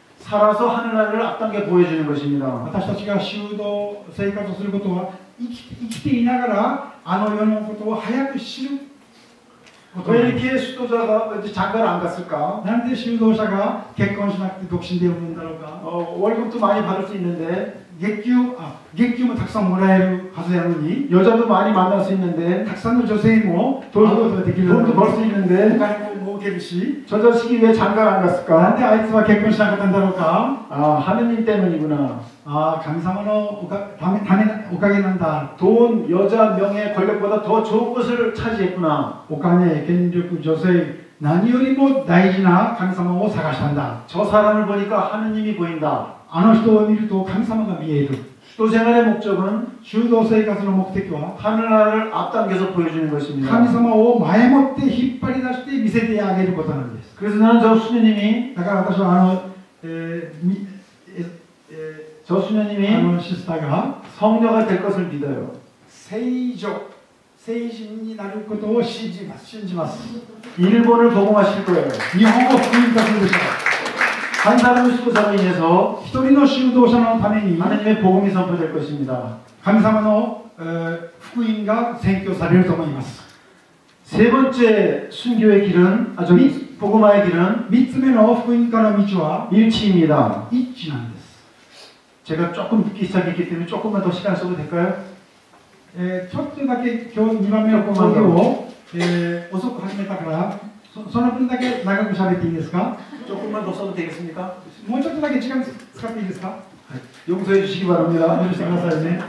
S1: 살아서 하늘나라를 앞당겨 보여주는 것입니다.
S2: 私たちが修道生活をすることは生き、生きていながらあの世のことを早く知ること
S1: 왜
S2: なんです。
S1: 이렇게 수도자가 이제 장가를 안 갔을까?
S2: なんで修道者が結婚しなくて独身で産むんだろうか。
S1: 어, 월급도 많이 받을 수 있는데
S2: 月給あ月給もたくさんもらえるはずやのに、
S1: 여자도 많이 만날 수 있는데
S2: たくさんの女性も会うことができるのに、
S1: 돈도 벌 수
S2: お
S1: 있는데
S2: 金も儲けるし、
S1: 저 자식이 왜 장가를 안
S2: なん
S1: 갔을까?
S2: であいつは結婚しなかったんだろうか。
S1: 아, 하느님 때문이구나.
S2: ああ、神様のおかためためおかげなんだ。
S1: 돈, 여자, 명예, 권력보다 더 좋은 것을 차지했구나.
S2: お金、権力、女性、何よりも大事な神様を探したんだ。
S1: 저 사람을 보니까 하느님이 보인다.
S2: あの人を見ると神様が見える。
S1: 수도 생활의 목적은
S2: 修道生活の目的は
S1: 하늘나라를 앞당겨서 보여주는 것입니다.
S2: 神様を前もって引っ張り出して見せてあげることなんです。
S1: 그래서 나는 저 수녀님이
S2: だから私はあの、えーみええ
S1: 저
S2: ーあ
S1: 수녀님이
S2: のシスターが
S1: 성녀가 될 것을 믿어요.
S2: 聖女、聖人になることを信じます。信じます。
S1: 일본을 복음하실 거예요.
S2: 日本を福音化するでしょう。
S1: 한 사람의 수도자로 인해서
S2: 一人の修道者のために
S1: 하느님의 복음이 선포될 것입니다.
S2: 神様の、えー福音が宣教されると思います。
S1: 세 번째 순교의 길은 아 저기 복음화의 길은
S2: 三つ目の福音化の道は
S1: 일치입니다.
S2: 一致なんです。
S1: 제가 조금 늦게 시작했기 때문에 조금만 더 시간 써도 될까요?
S2: えーちょっとだけ今日にばんめの講義を、えー遅く始めたからそ、その分だけ長く喋っていいですか？
S1: 조금만 더 써도 되겠습니까?
S2: もうちょっとだけ時間使っていいですか？
S1: 용서해 주시기 바랍니다.
S2: 許してくださいね。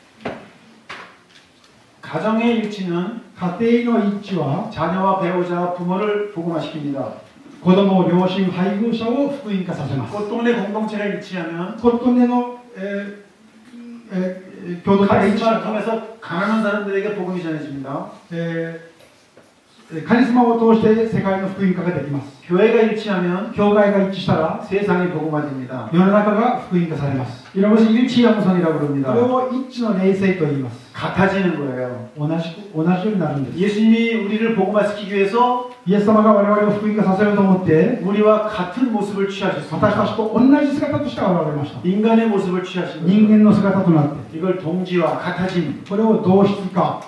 S1: 가정의 일치는
S2: 家庭の一致は
S1: 자녀와 배우자, 부모를 복음화시킵니다.
S2: 子供、両親、配偶者を福音化させます。
S1: 꽃동네 공동체가 일치하면
S2: コットネの、えーえー共同体が一致
S1: 카리스마를 통해서 가난한 사람들에게 복음이 전해집니다.
S2: えーカリスマを通して世界の福音化ができます。
S1: 교회가 일치하면
S2: 教会が一致したら
S1: 세상이 복음화됩니다.
S2: 世の中が福音化されます。
S1: 이런 것을 일치형성이라고
S2: こ
S1: 그럽니다.
S2: れを一致の霊性と言います。
S1: 같아지는 거예요.
S2: 同じ同じようになるんです。
S1: 예수님이 우리를 복음화시키기 위해서
S2: イエス様が我々を福音化させようと思って
S1: 우리와 같은 모습을
S2: 私たち
S1: 취하셨습니다.
S2: と同じ姿として現れました。
S1: 인간의 모습을 취하신
S2: 人
S1: 거죠.
S2: 間の姿となって
S1: 이걸 동지와 같아짐.
S2: これを同質化。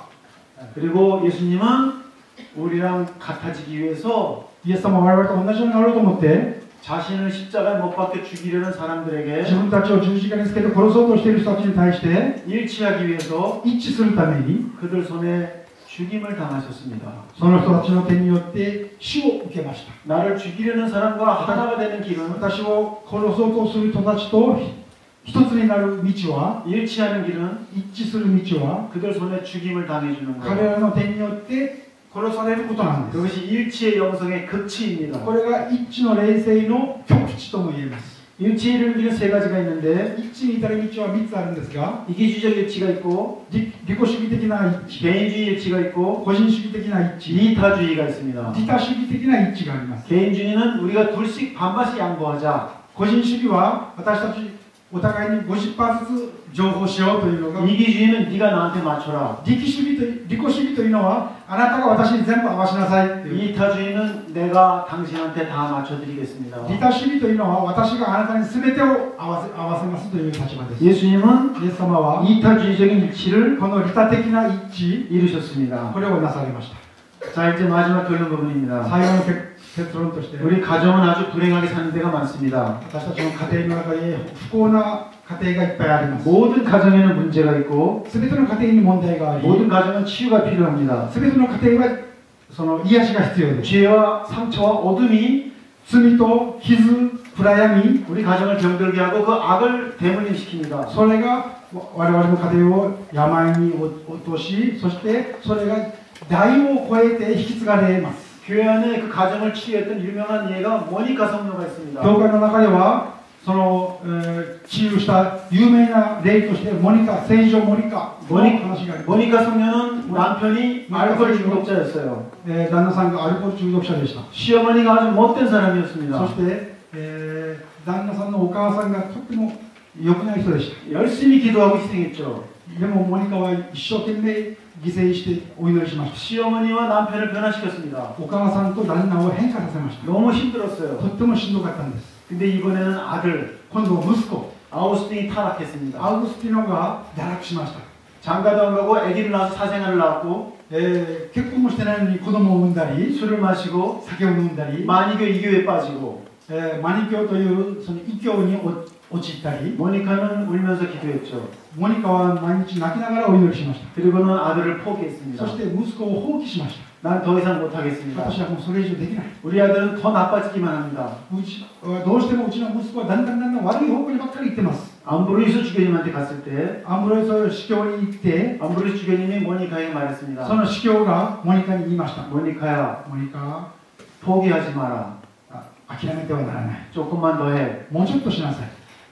S1: 그리고 예수님은 우리랑 같아지기 위해서
S2: イエス様は我々と同じようになろうと思って
S1: 자신을 십자가에 못 박혀 죽이려는
S2: 自
S1: 사람들에게
S2: 分たちを十字架につけて殺そうとしている人たちに対して
S1: 일치하기 위해서
S2: 一致するために
S1: 그들 손에 죽임을 당하셨습니다.
S2: その人たちの手によって死を受けました。
S1: 나를 죽이려는 사람과 하나가 되는 길은
S2: 私を殺そうとする人たちと一つになる道は
S1: 일치하는 길은
S2: 一致する道は
S1: 그들 손에 죽임을 당해주는
S2: 彼
S1: 거예요.
S2: らの手によって殺されることなんです。
S1: 그것이 일치의 영성의 극치입니다.
S2: これが一致の霊性の極致とも言えます。
S1: 일치에 이르는 길은 세 가지가 있는데
S2: 一致に至る道は三つあるんですが、
S1: 이기주의적 일치가 있고
S2: 自己主義的な一致、
S1: 개인주의 일치가 있고
S2: 個人主義的な一致、
S1: 이타주의가 있습니다.
S2: 自他主義的な一致があります。
S1: 개인주의는 우리가 둘씩 반반씩 양보하자.
S2: 個人主義は私たちお互いに ごじゅっパーセント ずつ情報しようというのが、
S1: 이기주의는 네가 나한테 맞춰라.
S2: 自己主義と自己主義というのはあなたが私に全部合わしなさいという。
S1: 이타주의는 내가 당신한테 다 맞춰드리겠습니다.
S2: 自他主義というのは私があなたに全てを合わせ合わせますという立場です。
S1: 예수님은
S2: イエス様は
S1: 이타주의적인 일치를
S2: この利他的な一致、
S1: 이루셨습니다.
S2: これをなされました。
S1: 자, 이제 마지막 결론 부분입니다.
S2: 最後の結結論として、
S1: 우리 가정은 아주 불행하게 사는 데가 많습니다.
S2: 私たちの家庭の中で不幸な家庭がいっぱいあります。
S1: 모든 가정에는 문제가 있고
S2: すべての家庭に問題があり、
S1: 모든 가정은 치유가 필요합니다.
S2: すべての家庭はその癒しが必要です。
S1: 죄와 상처와 어둠이
S2: 罪と傷、暗闇、
S1: 우리 가정을 병들게 하고 그 악을 대물림시킵니다.
S2: それが我々の家庭を病に落とし、そしてそれが代を超えて引き継がれます。
S1: 교회 안에 그 가정을 치유했던 유명한 예가 모니카 성녀가 있습니다.
S2: 教会の中ではその、えー、治癒した有名な例としてモニカ、聖女モニカの話があります。
S1: 모니카 성녀는 남편이 알코올 중독자였어요.
S2: えー旦那さんがアルコール中毒者でした。
S1: 시어머니가 아주 못된 사람이었습니다.
S2: そして、えー旦那さんのお母さんがとっても良くない人でした。
S1: 열심히 기도하고 희생했죠.
S2: でもモニカは一生懸命犠牲してお祈りしました。
S1: 시어머니와 남편을 변화시켰습니다.
S2: お母さんと旦那を変化させました。
S1: 너무 힘들었어요.
S2: とってもしんどかったんです。
S1: 근데 이번에는 아들
S2: 今度は息子
S1: 아우스틴이 타락했습니다.
S2: アウグスティノが堕落しました。
S1: 장가도 안 가고 아기를 낳아서 사생활을 낳았고
S2: えー結婚もしてないのに子供を産んだり
S1: 술을 마시고
S2: 酒を飲んだり、
S1: 마니교 이교에 빠지고
S2: えーマニ教というその異教に陥ったり、
S1: 모니카는 울면서 기도했죠.
S2: モニカは毎日泣きながらお祈りしました。
S1: 그리고는 아들을 포기했습니다.
S2: そして息子を放棄しました。
S1: 난 더 이상 못하겠습니다.
S2: 私はもうそれ以上できない。
S1: 우리 아들은 더 나빠지기만 합니다.
S2: うちどうしてもうちの息子はだんだんだんだん悪い方向にばっかり行ってます。
S1: 암브로이스 주교님한테 갔을 때
S2: アンブロイス司教に行って、
S1: 암브로이스 주교님이 모니카에게 말했습니다.
S2: その司教がモニカに言いました。
S1: 모니카야
S2: モニカ、
S1: 포기하지 마라.
S2: あ諦めてはならない。
S1: 조금만 더 해.
S2: もうちょっとしなさい。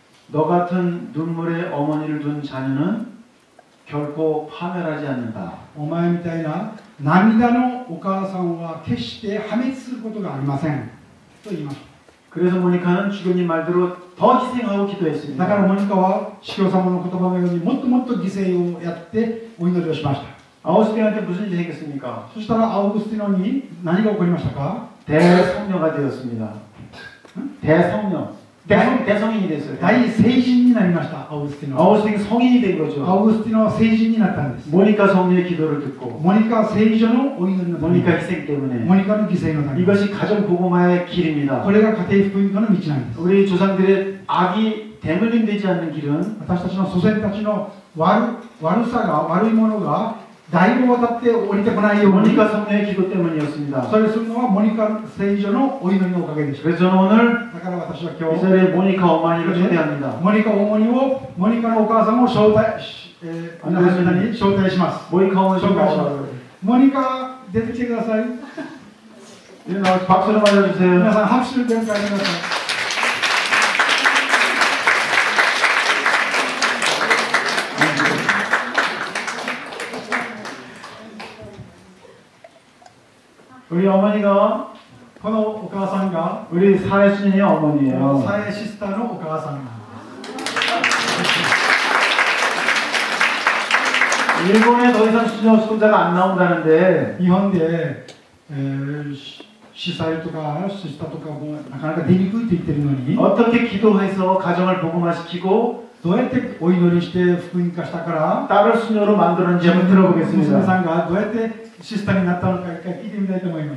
S1: 너 같은 눈물의 어머니를 둔 자녀는 결코 파멸하지 않는다.
S2: お前みたいな涙のお母さんは決して破滅することがありません。と言いました。
S1: 그래서 모니카는 주교님 말대로 더 희생하고
S2: だ
S1: 기도했습니다.
S2: からモニカは司教様の言葉のようにもっともっと犠牲をやってお祈りをしました。
S1: 아우스틴한테 무슨 일이 생겼습니까?
S2: そしたらアウグスティノに何が起こりましたか？
S1: 대성녀가 되었습니다. 대성녀. 대성, 대성인이 됐어요.
S2: 大聖人になりました。アウグスティノ。
S1: 아우스틴 성인이 된
S2: ア
S1: 거죠.
S2: ウグスティノは聖人になったんです。
S1: 모니카 성녀의 기도를 듣고
S2: モニカ聖女のお祈りのために、
S1: 모니카 희생 때문에
S2: モニカの犠牲のために、
S1: 이것이 가정 복음화의 길입니다.
S2: これが家庭福音化の道なんです。
S1: 우리 조상들의 악이 대물림되지 않는 길은
S2: 私たちの祖先たちの悪悪さが悪いものが大を渡って降りてこないように、
S1: 모니카 성녀의 기도 때문이었습니다.
S2: それするのはモニカ聖女のお祈りのおかげでした。
S1: 그래서 저는 오늘
S2: だから私は今
S1: 이
S2: 日
S1: 자리에 모니카 어머니를 초대합니다.
S2: モニカおにをモニカのお母さんを招待し、えー、皆さんに招待します。
S1: 모니카 어머니 좀
S2: 紹介しま
S1: 나와요.
S2: す。モニカ出てきてください。
S1: 일어나서 박수를 맞아주세요.
S2: 皆さん拍手で迎えてください。
S1: 우리 어머니가
S2: このお母さんが
S1: 우리 사회순이
S2: この
S1: 어머니예요.
S2: サエシスターのお母さんなんです。
S1: 일본에 더 이상 수녀 손자가 안 나온다는데
S2: 日本で、えー、司祭とかシスターとかもなかなか出にくいと言ってるのに、
S1: 어떻게 기도해서 가정을 복음화시키고
S2: どうやってお祈りして福音化したから
S1: 딸을 수녀로 만들었는지 한번
S2: 娘
S1: 들어보겠습니다.
S2: さんがどうやってシスターになったのか一回聞いてみたいと思います。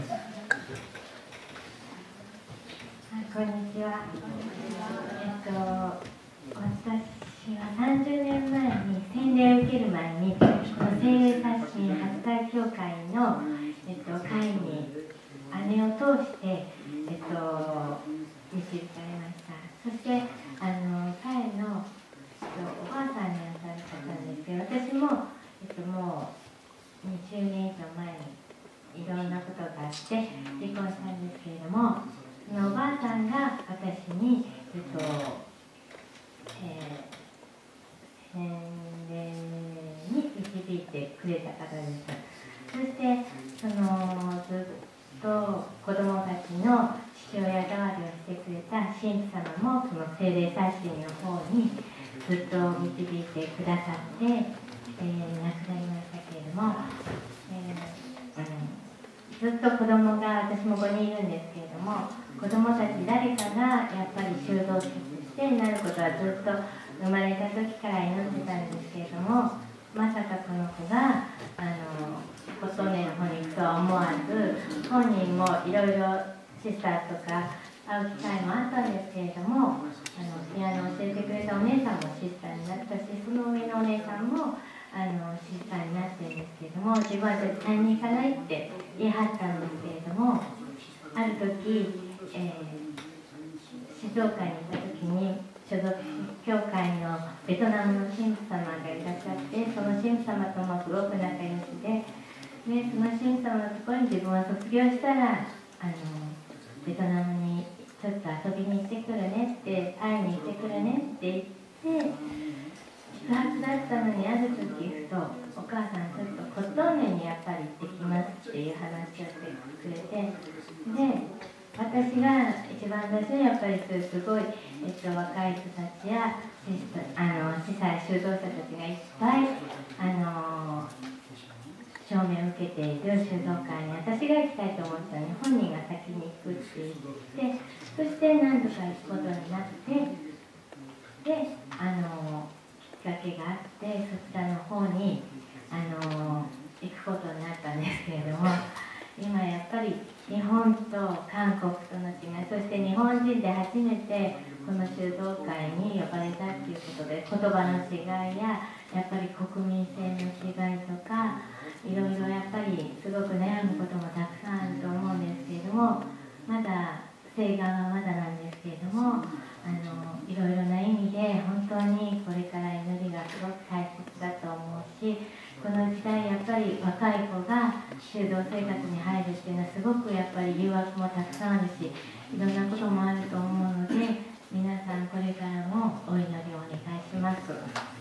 S3: こんにちは。えっと、私はさんじゅうねんまえに洗礼を受ける前に、この聖霊刷新初体教会の、えっと、会に姉を通して、えっと、導かれました。そして、あの、彼の、えっと、おばあさんにあたる方ですけど、私も、えっと、もうにじゅうねん以上前にいろんなことがあって離婚したんですけれども、そのおばあさんが私に、えっとえー、洗礼に導いてくれた方です。そしてそのずっと子供たちの父親代わりをしてくれた神父様もその聖霊刷新の方にずっと導いてくださって、えー、亡くなりましたけれども、えーうん、ずっと子供が私もごにんいるんですけれども、子供たち誰かがやっぱり修道士としてなることはずっと生まれた時から祈ってたんですけれども、まさかこの子があのご当年の方に行くとは思わず、本人もいろいろシスターとか会う機会もあったんですけれども、あのピアノを教えてくれたお姉さんもシスターになったし、その上のお姉さんもあのシスターになってるんですけれども、自分は絶対に行かないって言い張ったんですけれども、ある時えー、静岡にいた時に所属教会のベトナムの神父様がいらっしゃって、その神父様ともすごく仲良しで、でその神父様のところに自分は卒業したらあのベトナムにちょっと遊びに行ってくるねって、会いに行ってくるねって言って、宿泊だったのにある時ふとお母さんちょっと骨董年にやっぱり行ってきますっていう話をしてくれて、で私が一番最初にやっぱりすごい、えっと、若い人たちやあの司祭修道者たちがいっぱいあの証明を受けている修道会に私が行きたいと思ったのに本人が先に行くって言って、そして何度か行くことになって、であのきっかけがあってそちらの方にあの行くことになったんですけれども、今やっぱり日本と韓国との違い、そして日本人で初めてこの修道会に呼ばれたっていうことで、言葉の違いややっぱり国民性の違いとかいろいろやっぱりすごく悩むこともたくさんあると思うんですけれども、まだ西岸はまだなんですけれども、あのいろいろな意味で本当にこれから祈りがすごく大切だと思うし、この時代やっぱり若い子が修道生活に入るっていうのはすごくやっぱり誘惑もたくさんあるし、いろんなこともあると思うので、皆さんこれからもお祈りをお願いします。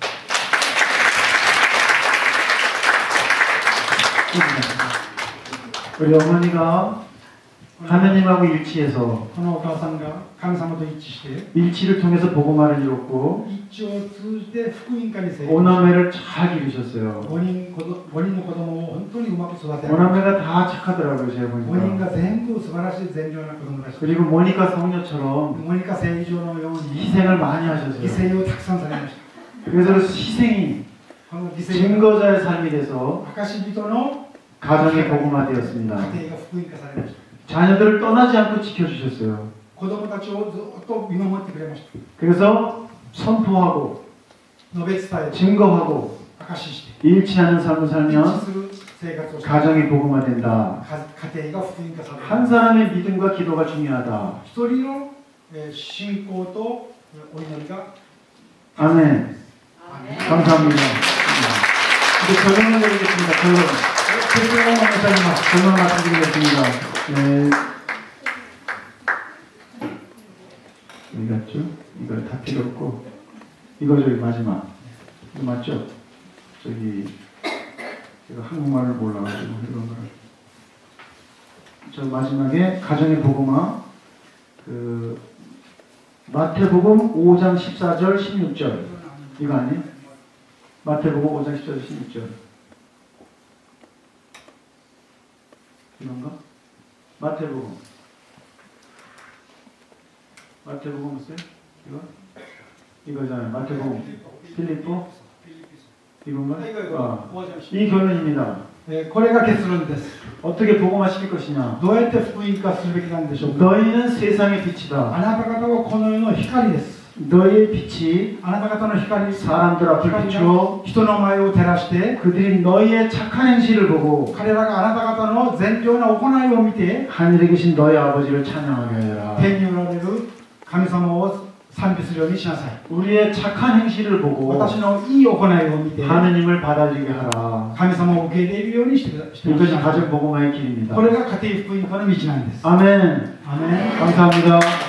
S1: 우리 어머니가 하느님하고 일치해서
S2: このお母さんが神様と一致して
S1: 일치를 통해서 복음화를 이뤘고
S2: 一致を通じて福音化に成功。
S1: 오남매를 잘 기르셨어요.
S2: ごにん、ごにんの子供を本当にうまく育てられ
S1: 오남매가 다 착하더라고요, 제가
S2: ごにん
S1: 보니까.
S2: が全部素晴らしい善良な子供たち。
S1: 그리고 모니카 성녀처럼
S2: モニカ聖以上のように
S1: 희생을 많이
S2: 犠
S1: 하셨어요.
S2: 牲をたくさんされました。
S1: 그래서 희생이
S2: この犠牲
S1: 증거자의 삶이 돼서
S2: 証人の
S1: 가정이 복음화되었습니다.
S2: 家庭が福音化されました。
S1: 자녀들을 떠나지 않고 지켜주셨어요.
S2: 子供たちをずっと見守ってくれました。
S1: 그래서 선포하고
S2: 述べ伝え、
S1: 증거하고
S2: 証しして、
S1: 일치하는 삶을
S2: 一致
S1: 살면
S2: する生活をして、
S1: 가정이 복음화된다.
S2: 家庭が福音化される。
S1: 한 사람의 믿음과 기도가 중요하다.
S2: 一人のえー信仰とお祈りが
S1: 아멘. 감사합니다. 이제 결론을 내리겠습니다. 결론.
S2: 結論を申し上げます。
S1: 결론 말씀드리겠습니다. 네. 어디 갔죠? 이거 다 필요 없고 이거 저기 마지막 이거 맞죠? 저기 제가 한국말을 몰라가지고 이런 거를 저 마지막에 가정의 복음화 그 마태복음 오 장 십사 절 십육 절 이거 아니에요? 마태복음 오 장 십사 절 십육 절 이건가? 마태복음 마태복음 있어요? 이거? 이거잖아요. 마태복음 필리포 이건가? 아, 이 결론입니다.
S2: えーこれが結論です。
S1: 어떻게 복음화 시킬 것이냐?
S2: どうやって福音化するべきなんでしょうか。
S1: 너희는 세상의 빛이다.
S2: あなた方はこの世の光です。
S1: 너희의 빛이
S2: あなた方の光、
S1: 사람들 앞을
S2: 光が
S1: 비추어
S2: 人の前を照らして、
S1: 그들이 너희의 착한 행실을 보고
S2: 彼らがあなた方の善良な行いを見て、
S1: 하늘에 계신 너희 아버지를 찬양하게 하여라.
S2: 天におられる神様を賛美するようにしなさい。
S1: 우리의 착한 행실을 보고
S2: 私のいい行いを見て、
S1: 하느님을 받아들이게 하라.
S2: 神様を受け入れるようにしてください。
S1: 이것이 가정 복음화의 길입니다.
S2: これが家庭福音化の道なんです。
S1: 아멘.
S2: アーメン。
S1: 감사합니다.